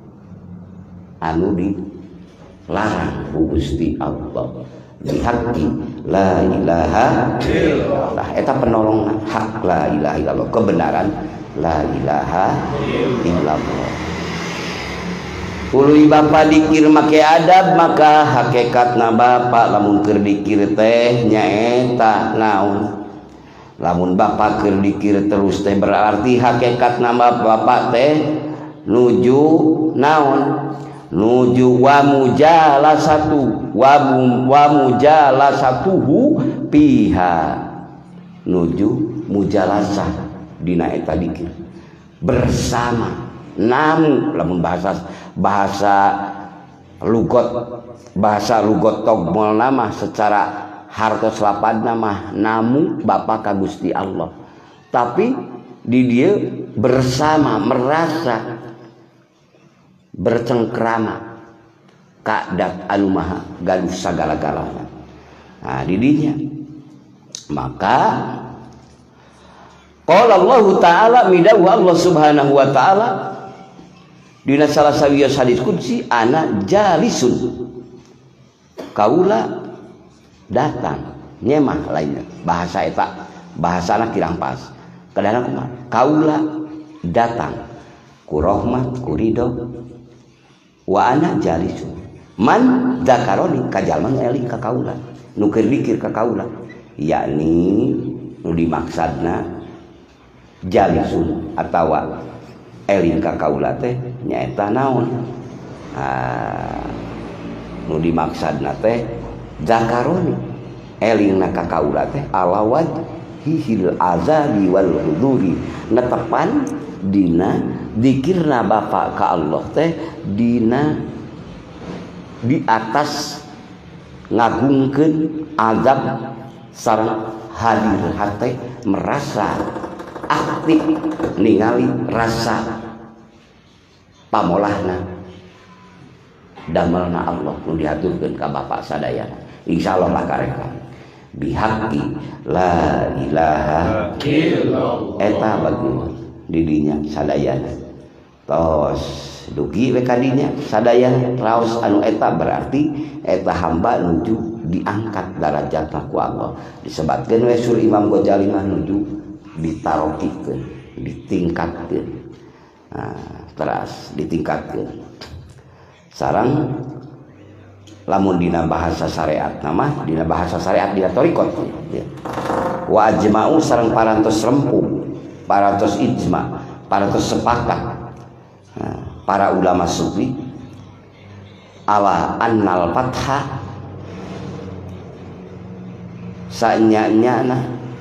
anu dilarang ku Gusti Allah. Bihaqi la ilaha illallah eta penolong hak la ilaha illallah kebenaran la ilaha illallah. Uluy bapa dikir make adab maka hakikatna bapa lamun keur dikir teh nyaeta naon lamun bapa keur dikir terus teh berarti hakikatna bapa teh nuju naon nuju wa mujalasatu wa wa mujalasatuhu piha nuju mujalasah dina eta dikir bersama namu lamun bahasa bahasa lugot bahasa lugot togmol nama secara hartos lapad nama namu Bapa ka Gusti Allah tapi di dia bersama merasa bercengkrama kadat anu maha galuh sagala-galana nah didinya maka qala Allah taala midahu Allah subhanahu wa taala dina salah sawiya hadis qudsi ana jalisun kaula datang nyemah lainnya bahasa eta bahasana kirang pas kadana kumaha kaula datang ku rahmat ku ridho wa ana jalisun man zakaroni kajalma eling ka kaula nu keur dikir ka kaula yakni nu dimaksudna jalisun atawa eling ka kaula teh nyaeta naon ah nu dimaksudna teh zakaroni elingna ka kaula teh ala wajhil azabi wal huduri netepan dina dikirna Bapa ka Allah teh dina di atas ngagungkeun azab sareng hadir hate merasa aktif ningali rasa pamolahna damelna Allah nu diaturkeun ka Bapa sadayana insyaallah lah kareka bihaqi la ilaha illallah eta bagus didinya sadayana tos dugi we kadinya sadayana raos anu eta berarti eta hamba nuju diangkat darajatna ku Allah disebutkeun we sur Imam Ghazali mah nuju ditarokikeun ditingkatkeun nah terus ditingkatkeun sareng lamun dina bahasa syariat nama dina bahasa syariat dina thariqat ya. Wa ajma'u sareng parantos rempung parantos ijma parantos sepakat nah, para ulama sufi ala annal fatha sanyanya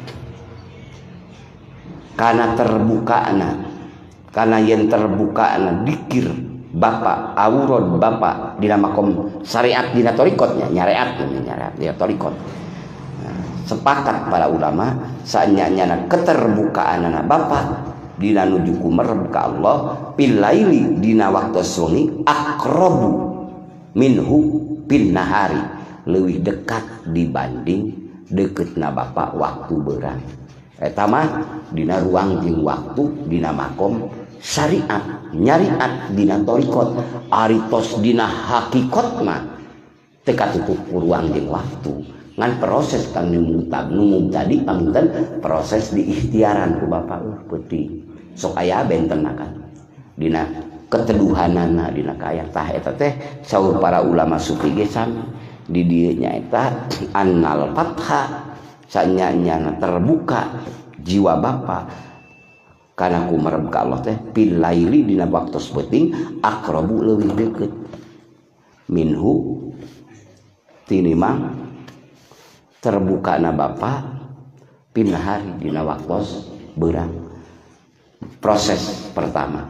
karena terbukana karena yang terbukana dikir Bapa aurod Bapa dina makom syariat dina thariqatnya nyareat nyareat dia thariqat nah, sepakat para ulama sanyanya keterbukaanana Bapa dina nuju kumer ka Allah pilaili dina waktu sungi aqrabu minhu bin nahari leuwih dekat dibanding deketna Bapa waktu beurang eta mah dina ruang jeung waktu dina makom syariat nyariat dina thariqat aritos dina hakikat mah teu katutup ruang jeung waktu ngan proses kang mutab nu tadi paminten proses diikhtiaran ku Bapa uh peuting sok aya bentenna kan dina keteduhanana dina kaya tah eta teh saur para ulama sufi ge sami di dieu nyaeta annal fatha sanyanyana terbuka jiwa Bapa karena kumarep ka Allah teh pil laili dina waktu sepenting aqrabu leuwih deukeut minhu tinimang terbuka na Bapa pin hari dina waktu beurang proses pertama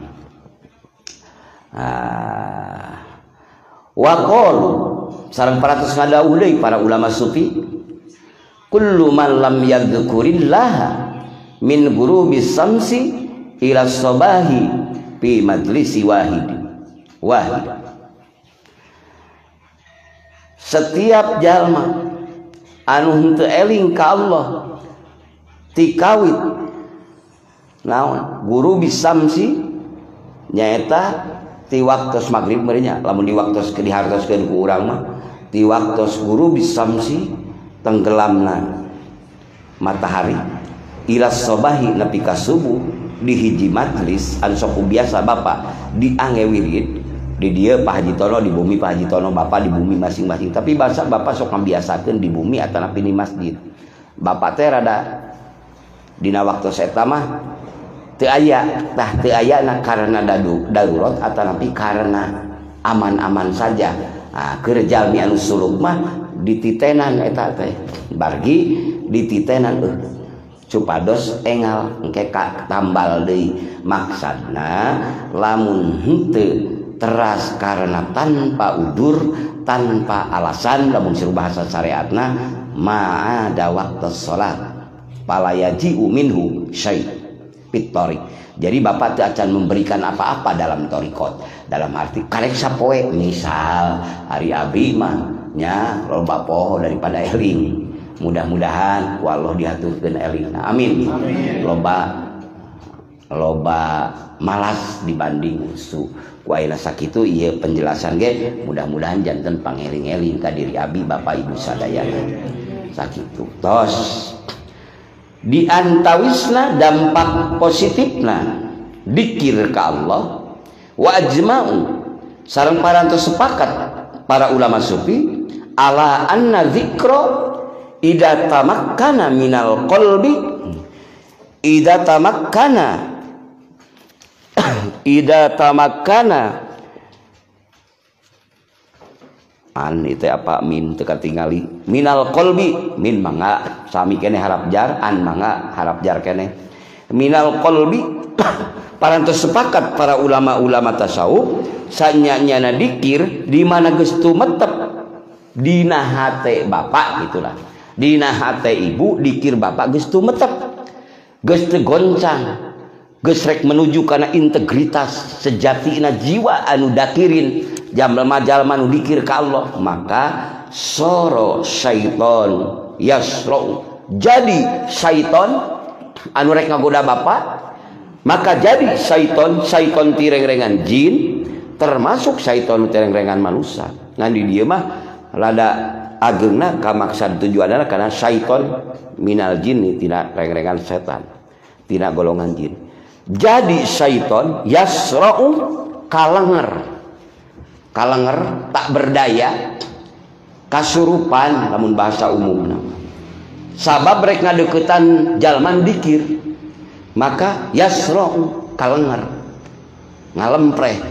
ah wa qalu sareng paratos ngadawuh deui para ulama sufi kullu man lam yadhkurillah min ghurubis samsi ila sabahi fi majlisi wahid wahid setiap jalma anu henteu eling ka Allah ti kawit naon ghurubis samsi nyaeta ti waktos magrib meureunnya lamun di waktos dihartoskeun ku urang mah ti waktos ghurubis samsi tenggelamna matahari ila sobahi nepi ka subuh di hiji majlis anu sok biasa Bapa diangge wirid di dieu Pak Haji Tono di bumi Pak Haji Tono Bapa di bumi masing-masing tapi bahasa Bapa sok ngabiasakeun di bumi atau di masjid Bapa teh rada dina waktu eta mah teu aya tah teu aya na karena dadu darurat atanapi karena aman-aman saja. Nah, keur jalmi anu suluk mah dititenan eta teh bargi dititenan euy supados engal engke ka tambal deui maksudna lamun henteu teras karena tanpa udur tanpa alasan lamun siru bahasa syariatna ma'ada waqtus salat palayaji minhu syai' pitori. Jadi bapak teu acan memberikan apa-apa dalam torikot, dalam arti karek sapoe misal hari abi mah nya loba poho daripada eling, mudah-mudahan ku Allah diaturkeun eling. Nah, amin. Amin. Loba loba malas dibanding su ku ayeuna sakitu ieu penjelasan ge mudah-mudahan janten pangeling-eling ka diri abi bapak ibu sadayana sakitu. Tos di antawisna dampak positifna dikir ka Allah wa ajma'u sareng parantos sepakat para ulama sufi ala anna dzikra idza tamakkana minal qalbi idza tamakkana idza tamakkana an itu apa min teu katingali minal qalbi min mangga sami kene harap jar an mangga harap jar kene minal qalbi parantos sepakat para ulama-ulama tasawuf sanyanyana dikir di mana geus tumetep dina hate bapak gitulah dina hate ibu dikir bapak geus tumetep geus teu goncang geus rek menuju kana integritas sejatina jiwa anu dakirin jalma-jalma nu dikir ka Allah maka soro syaiton yasro jadi syaiton anu rek ngagoda bapak maka jadi syaiton syaiton tireng-rengan jin termasuk syaiton tireng-rengan manusia ngan di dieu mah lada ageungna ka maksud tujuanna karena syaiton minal jin tina reng-rengan setan tina golongan jin jadi syaiton yasra'u kalenger kalenger tak berdaya kasurupan lamun bahasa umumna sabab rek ngadeuketan jalman dikir maka yasra'u kalenger ngalempreh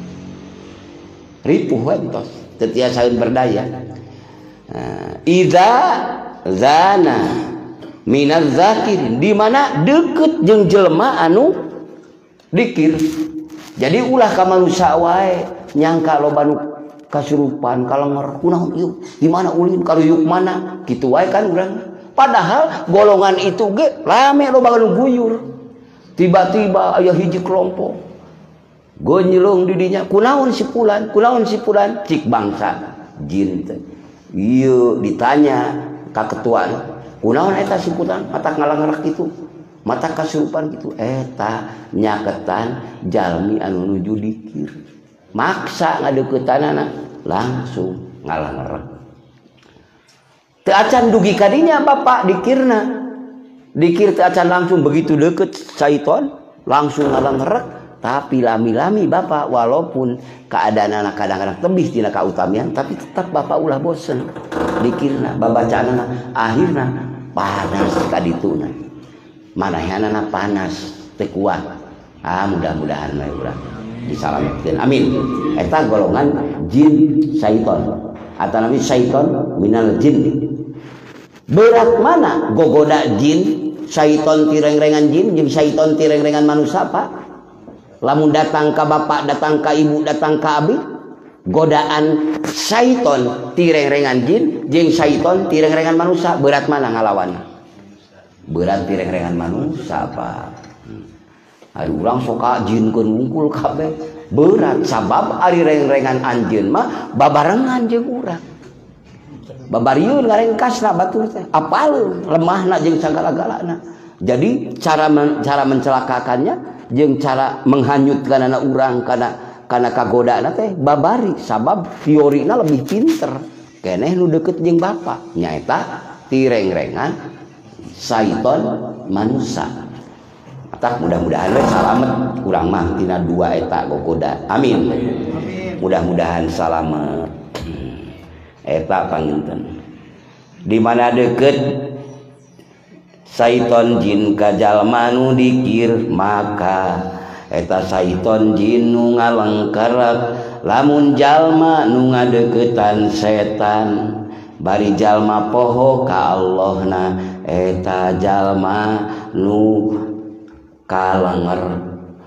ripuh wentos teu tiasa berdaya. Nah, idza zana minaz zakirin di mana deket jeung jelema anu dikir jadi ulah ka manusia wae nyangka loba nu kasurupan kalenger kunaon ieu di mana ulin karuyuk mana kitu wae kan urang padahal golongan itu ge rame loba anu guyur tiba-tiba aya hiji kelompok gonjelong di dinya kunaon si fulan kunaon si fulan cik bangsa jin teh ieu ditanya ka ketua kunaon eta si fulan mata ngalangerak kitu mata kasurupan kitu eta nyaketan jalmi anu nuju dikir maksa ngadeuketanana langsung ngalangerek teu acan dugi kadinya bapak dikirna dikir teu acan langsung begitu deket syaiton langsung ngalangerek tapi lami-lami bapak walaupun keadaan anak kadang-kadang tebih tina kautamian tapi tetap bapak ulah bosen dikirna babacaanana akhirna panas kadituna manahanana panas teu kuat ah mudah-mudahan we urang disalametkeun amin eta golongan jin syaiton atanapi syaiton minal jin berat mana gogoda jin syaiton tireng-rengan jin jeung syaiton tireng-rengan manusia pak lamun datang ka bapak datang ka ibu datang ka abi godaan syaiton tireng-rengan jin jeung syaiton tireng-rengan manusia berat mana ngalawan berat tireng-rengan manusia pak hari urang soka jinkeun wungkul kabeh berat sabab ari reng-rengan anjeun mah babarengan jeung urang babarieun ngarengkasna batur teh apaleun lemahna jeung sagala-galana jadi cara men, cara mencelakakannya jeung cara menghanyutkan anak urang kana kana kagodana teh babari sabab teorina lebih pinter keneh nu deukeut jeung bapak nyaeta tireng-rengan syaiton manusia tak mudah-mudahan we salamet urang mah tina dua eta gogoda amin mudah-mudahan salamet eta panginten di mana deukeut Syaiton jin ka jalma nu dikir maka eta syaiton jin nu ngalengkerak lamun jalma nu ngadeukeutan setan bari jalma poho ka Allahna eta jalma nu kalenger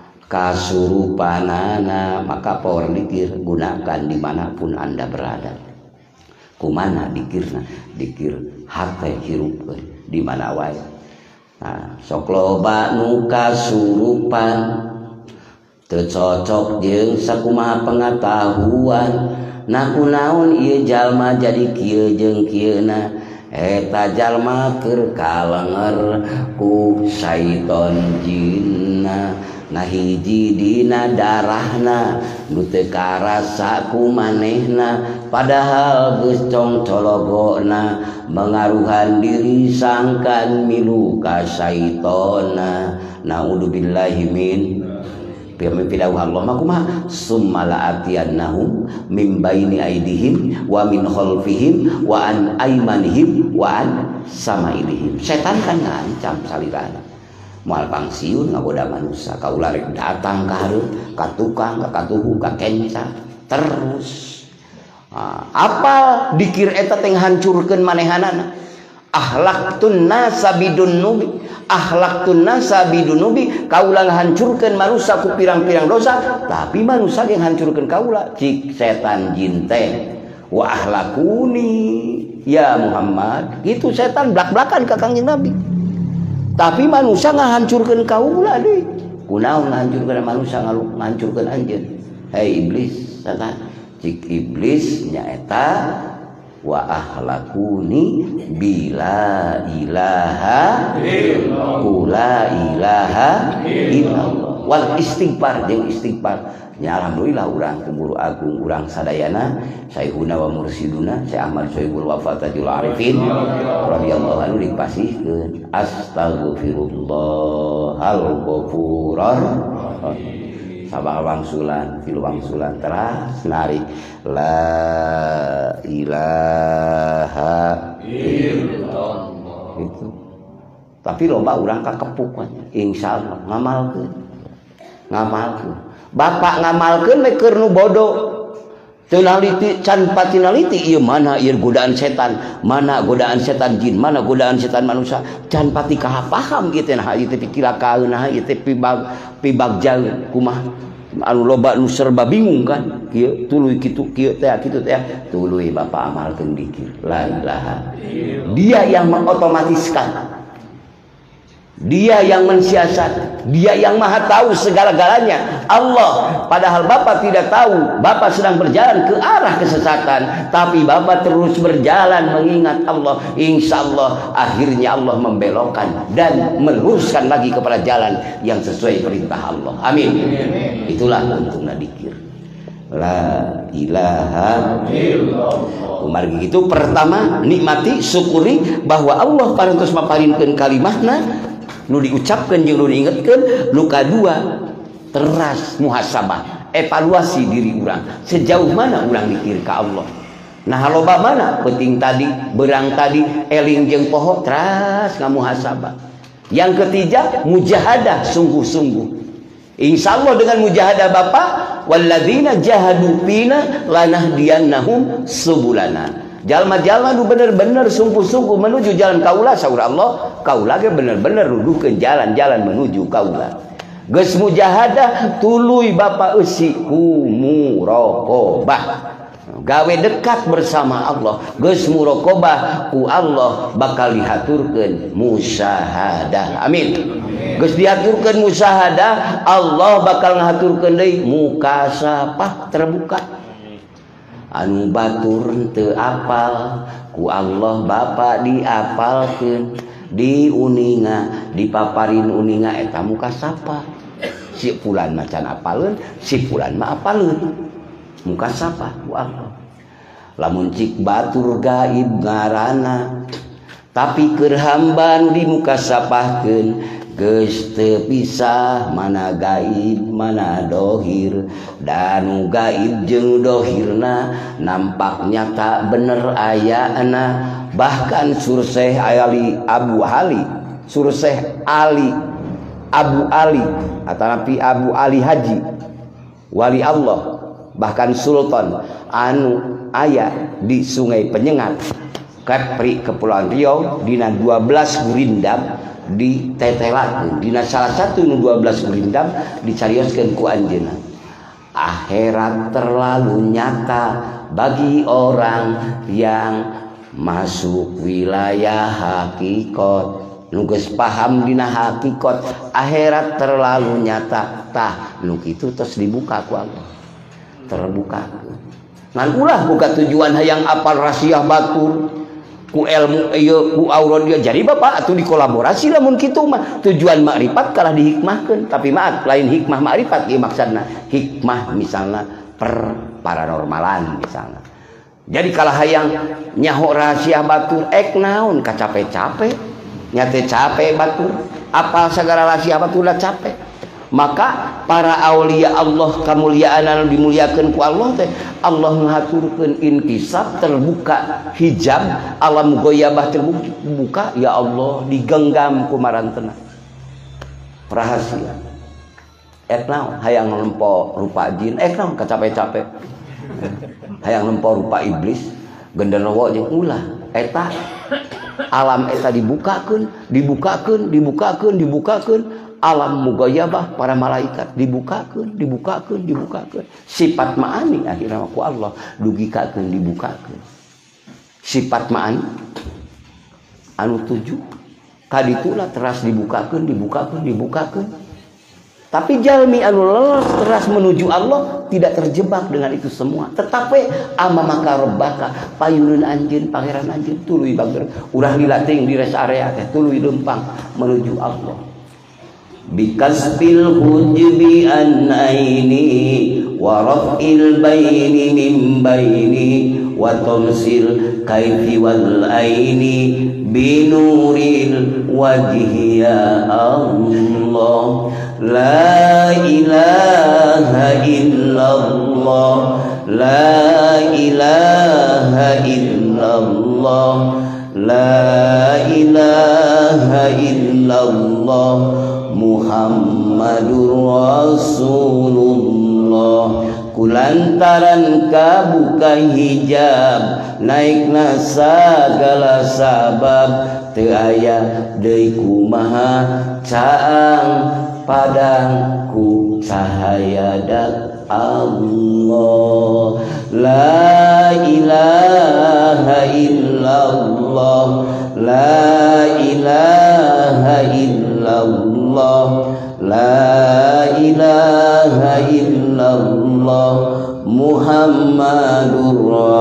kasurupanana. Maka power dikir gunakan dimanapun anda berada. Kumana dikirna dikir hate hirupkeun di mana wae. Nah, sok loba nu kasurupan teu cocok jeung sakumaha pengetahuan. Nah kunaon ieu jalma jadi kieu jeung kieuna eta jalma keur kalenger ku syaiton jinna. Nah hiji dina darahna nu teu karasa ku manehna padahal geus congcologona mengaruhan diri sangkan milu ka syaitonna. Naudzubillahi min Firman Allah makumaha summa la'atiyannahum min baini aidihim wa min khalfihim wa an aymanihim wa an samailihim. Setan kan ngancam salirana moal pangsiun ngagoda manusia kaula rek datang ka hareup ka tukang ka katuhu ka kenca terus. Nah, apa dikir eta teh hancurkeun manehanana. Ahlaktun nasa bidun nubi ahlaktun nasa bidun nubi kaula ngahancurkeun manusia ku pirang-pirang dosa tapi manusia yang hancurkeun kaula cik setan jin teh wa ahlakuni ya Muhammad gitu setan blak-blakan ka Kangjeng Nabi tapi manusia ngahancurkeun kaula deui. Kunaon ngahancurkeun manusia ngahancurkeun anjeun. Hei iblis setan cik iblis nyaeta wa ahlakuni bila ilaha illallah ilaha illallah wal istighfar jeung istighfar. Nya alhamdulillah urang ku guru agung urang sadayana Syaihuna wa mursiduna Syekh Ahmad Syaibul Wafatajul Arifin radhiyallahu anhu dipasihkeun astaghfirullahal ghafurur sabah wangsulan tilu wangsulan teras narik la ilaha illallah itu. Tapi loba urang kakepuk insyaallah ngamalkeun ngamalkeun bapak ngamalkeun we keur nu bodoh teu naliti can pati naliti ieu mana ieu godaan setan mana godaan setan jin mana godaan setan manusia can pati kahapaham kitu nah ieu teh pikirakaeun nah ieu teh pibag pibagja kumaha anu loba nu serba bingung kan kieu tuluy kitu kieu teh kitu teh tuluy bapak amalkeun dikir la ilaha. Dia yang mengotomatiskan, dia yang mensiasat, dia yang maha tahu segala-galanya Allah. Padahal bapak tidak tahu, bapak sedang berjalan ke arah kesesatan, tapi bapak terus berjalan mengingat Allah. Insya Allah akhirnya Allah membelokkan dan meluruskan lagi kepada jalan yang sesuai perintah Allah. Amin. Itulah untungna dikir la ilaha illallah. Umar gitu pertama nikmati syukuri bahwa Allah parantos maparinkeun kalimahna nu diucapkan jeung nu diingetkeun. Nu kadua teras muhasabah evaluasi diri urang sejauh mana urang dikir ka Allah. Nah loba mana penting tadi berang tadi eling jeung poho teras ngamuhasabah. Yang ketiga mujahadah sungguh-sungguh. Insya Allah dengan mujahadah bapak walladzina jahadu fina lanahdiyannahum subulana. Jalma-jalma nu bener-bener sungguh-sungguh menuju jalan kaula saur Allah kaula ge bener-bener nuduhkeun jalan-jalan menuju kaula. Geus mujahadah tuluy bapak eusi ku muraqabah gawe dekat bersama Allah. Geus muraqabah ku Allah bakal dihaturkeun musyahadah. Amin. Geus diaturkeun musyahadah Allah bakal ngahaturkeun deui mukasafah terbuka. Anu batur teu apal ku Allah bapak diapalkeun diuninga dipaparin uninga eta mukasafah. Si fulan macan apaleun si fulan mah apaleun mukasafah ku Allah. Lamun cik batur gaib ngaranna tapi keur hamba nu dimukasafahkeun geus teu pisah mana gaib mana dohir. Dan gaib jeung dohirna nampak nyata bener ayana. Bahkan Surseh Ali Abu Ali suruh Syekh Ali Abu Ali atau Nabi Abu Ali Haji wali Allah bahkan sultan anu aya di Sungai Penyengat Kepri Kepulauan Riau dina dua belas gurindam di tetelakeun dina salah satu nu dua belas gurindam dicarioskeun ku anjeunna. Akhirat terlalu nyata bagi orang yang masuk wilayah hakikat. Nu geus paham dina hakikat akhirat terlalu nyata tah nu kitu terus dibuka ku Allah terbuka ngan ulah buka tujuan hayang apal rasiah batur ku ilmu ieu ku auron dia jadi bapak atuh dikolaborasi lamun kitu mah tujuan makrifat kalah dihikmahkeun tapi maaf lain hikmah makrifat ieu maksudna hikmah misalna per paranormalan misalna jadi kalah hayang nyaho rahasia batur ek naon kacape-cape nyate capek batur apal segala rahasia batur udah capek maka para aulia Allah kemuliaan anu dimuliakeun ku Allah teh Allah ngaturkeun inkisab terbuka hijab alam goyabah terbuka ya Allah digenggam ku marantena rahasia ek naon hayang lempo rupa jin ek naon kacape-cape hayang lempo rupa iblis genderuwo jeung ulah eta alam eta dibukakeun dibukakeun dibukakeun dibukakeun alam mugayabah para malaikat dibukakeun dibukakeun dibukakeun sifat ma'ani akhirna ku Allah dugikakeun dibukakeun sifat ma'ani anu tujuh kadituna teras dibukakeun dibukakeun dibukakeun tapi jalmi anu leres teras menuju Allah tidak terjebak dengan itu semua tetapi amamaka rabbaka payuneun anjeun pangeran anjeun tuluy bager urang dilatih di rest area teh tuluy lempang menuju Allah bikasbil hujbi an aini wa raf'il baini min baini wa tamsil kaifi wal aini binuril wajhi ya Allah la ilaha illallah la ilaha illallah la ilaha illallah Muhammadur Rasulullah kulantaran kabuka hijab naikna sagala sabab teu aya deui kumaha caang padang ku cahaya dak Allah la ilaha illallah la ilaha illallah la ilaha illallah Muhammadur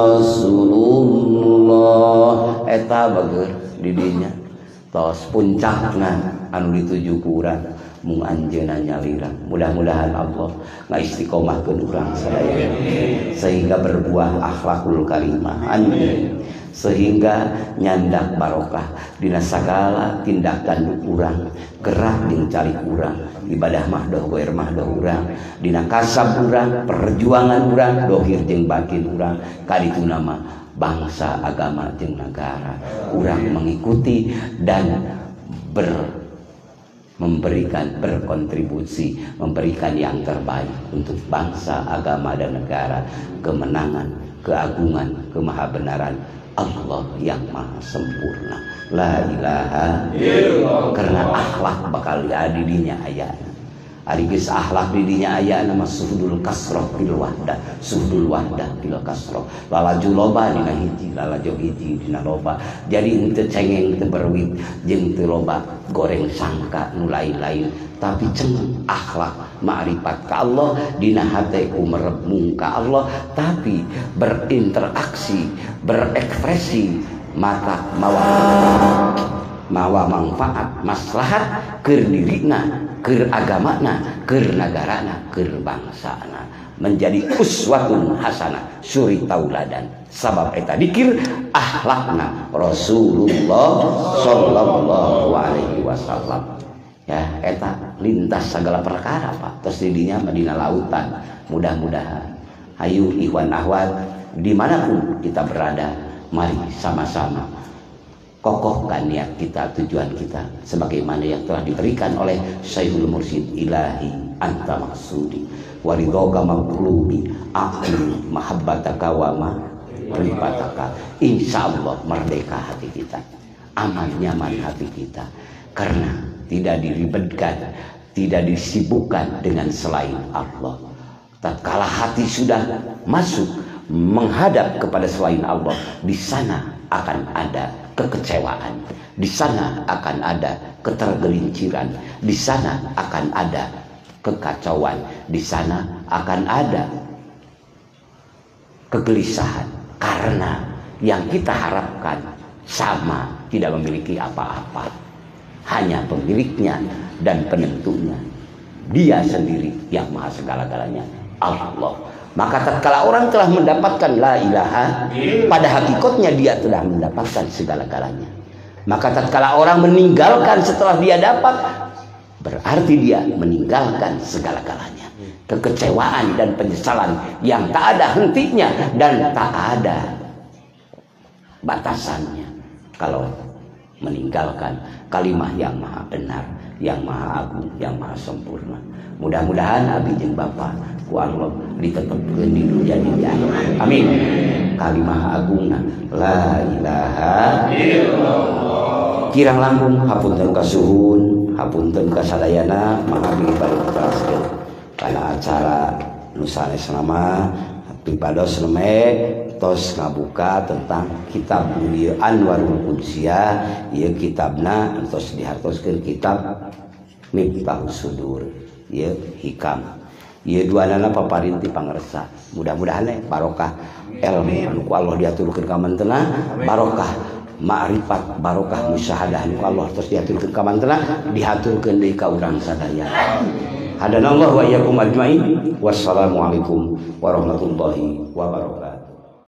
Rasulullah eta bager di dinya tos puncakna anu dituju ku urang mung anjeunna nyalirang mudah-mudahan Allah ngaistiqomahkeun urang sadaya sehingga berbuah akhlakul karimah amin sehingga nyandak barokah dina sagala tindakan urang gerak jeung cari urang ibadah mah doh goer mah doh urang dina kasab urang perjuangan urang dohir jeung batin urang kadituna mah bangsa agama jeung negara urang mengikuti dan ber memberikan berkontribusi memberikan yang terbaik untuk bangsa agama dan negara kemenangan keagungan kemahabenaran Allah yang maha sempurna la ilaha illallah karena akhlak bakal ada dinya ayana ari geus akhlak di dinya ayana mah suhdul kasrah fil wahdah suhdul wahdah fil kasrah lalaju loba dina hiji lalaju hiji dina loba jadi henteu cengeng teu berwit jeung teu loba goreng sangka nu lain-lain tapi cengeng akhlak ma'rifat ka Allah dina hate umerep ka Allah tapi berinteraksi berekspresi mata mawa mawa manfaat maslahat keur dirina keur agamana keur nagarana keur bangsana menjadi uswatun hasanah suri tauladan sabab eta dikir akhlakna Rasulullah sallallahu alaihi wasallam ya eta lintas segala perkara Pak terus didinya Madinah lautan mudah-mudahan hayu ikhwan ahwat dimanapun kita berada mari sama-sama kokohkan niat kita, tujuan kita sebagaimana yang telah diberikan oleh Syekhul Mursyid Ilahi anta maksudi waridhoka maqlubi aqli mahabbataka wa ma'rifataka. Insyaallah merdeka hati kita, aman nyaman hati kita, karena tidak diribetkan, tidak disibukkan dengan selain Allah. Tatkala hati sudah masuk menghadap kepada selain Allah, di sana akan ada kekecewaan, di sana akan ada ketergelinciran, di sana akan ada kekacauan, di sana akan ada kegelisahan, karena yang kita harapkan sama tidak memiliki apa-apa, hanya pemiliknya dan penentunya, Dia sendiri yang maha segala-galanya, Allah. Maka tatkala orang telah mendapatkan la ilaha, pada hakikatnya dia telah mendapatkan segala-galanya. Maka tatkala orang meninggalkan setelah dia dapat, berarti dia meninggalkan segala-galanya. Kekecewaan dan penyesalan yang tak ada hentinya dan tak ada batasannya kalau meninggalkan kalimah yang maha benar, yang maha agung, yang maha sempurna. Mudah-mudahan abi jeung Bapak ku Allah ditetepkeun di dunia di akhirat. Amin. Kalimah agungna la ilaha illallah. Kirang langkung hapunten kasuhun, hapunten kasadayana mangabdi paring kana acara nu sanesna mah pipados neme tos ngabuka tentang kitab ieu Anwarul Qudsiyah. Ieu kitabna tos dihartoskeun kitab Miftahus Sudur, ieu hikam. Ieu duanana paparinti pangersa. Mudah-mudahan eh, barokah ilmu anu ku Allah diaturkeun ka mantenna, barokah ma'rifat, barokah musyahadah anu ku Allah terus diaturkeun ka mantenna, dihaturkeun deui ka urang sadaya. Hadanallahu wa iyyakum ajmain. Wassalamualaikum warahmatullahi wabarakatuh.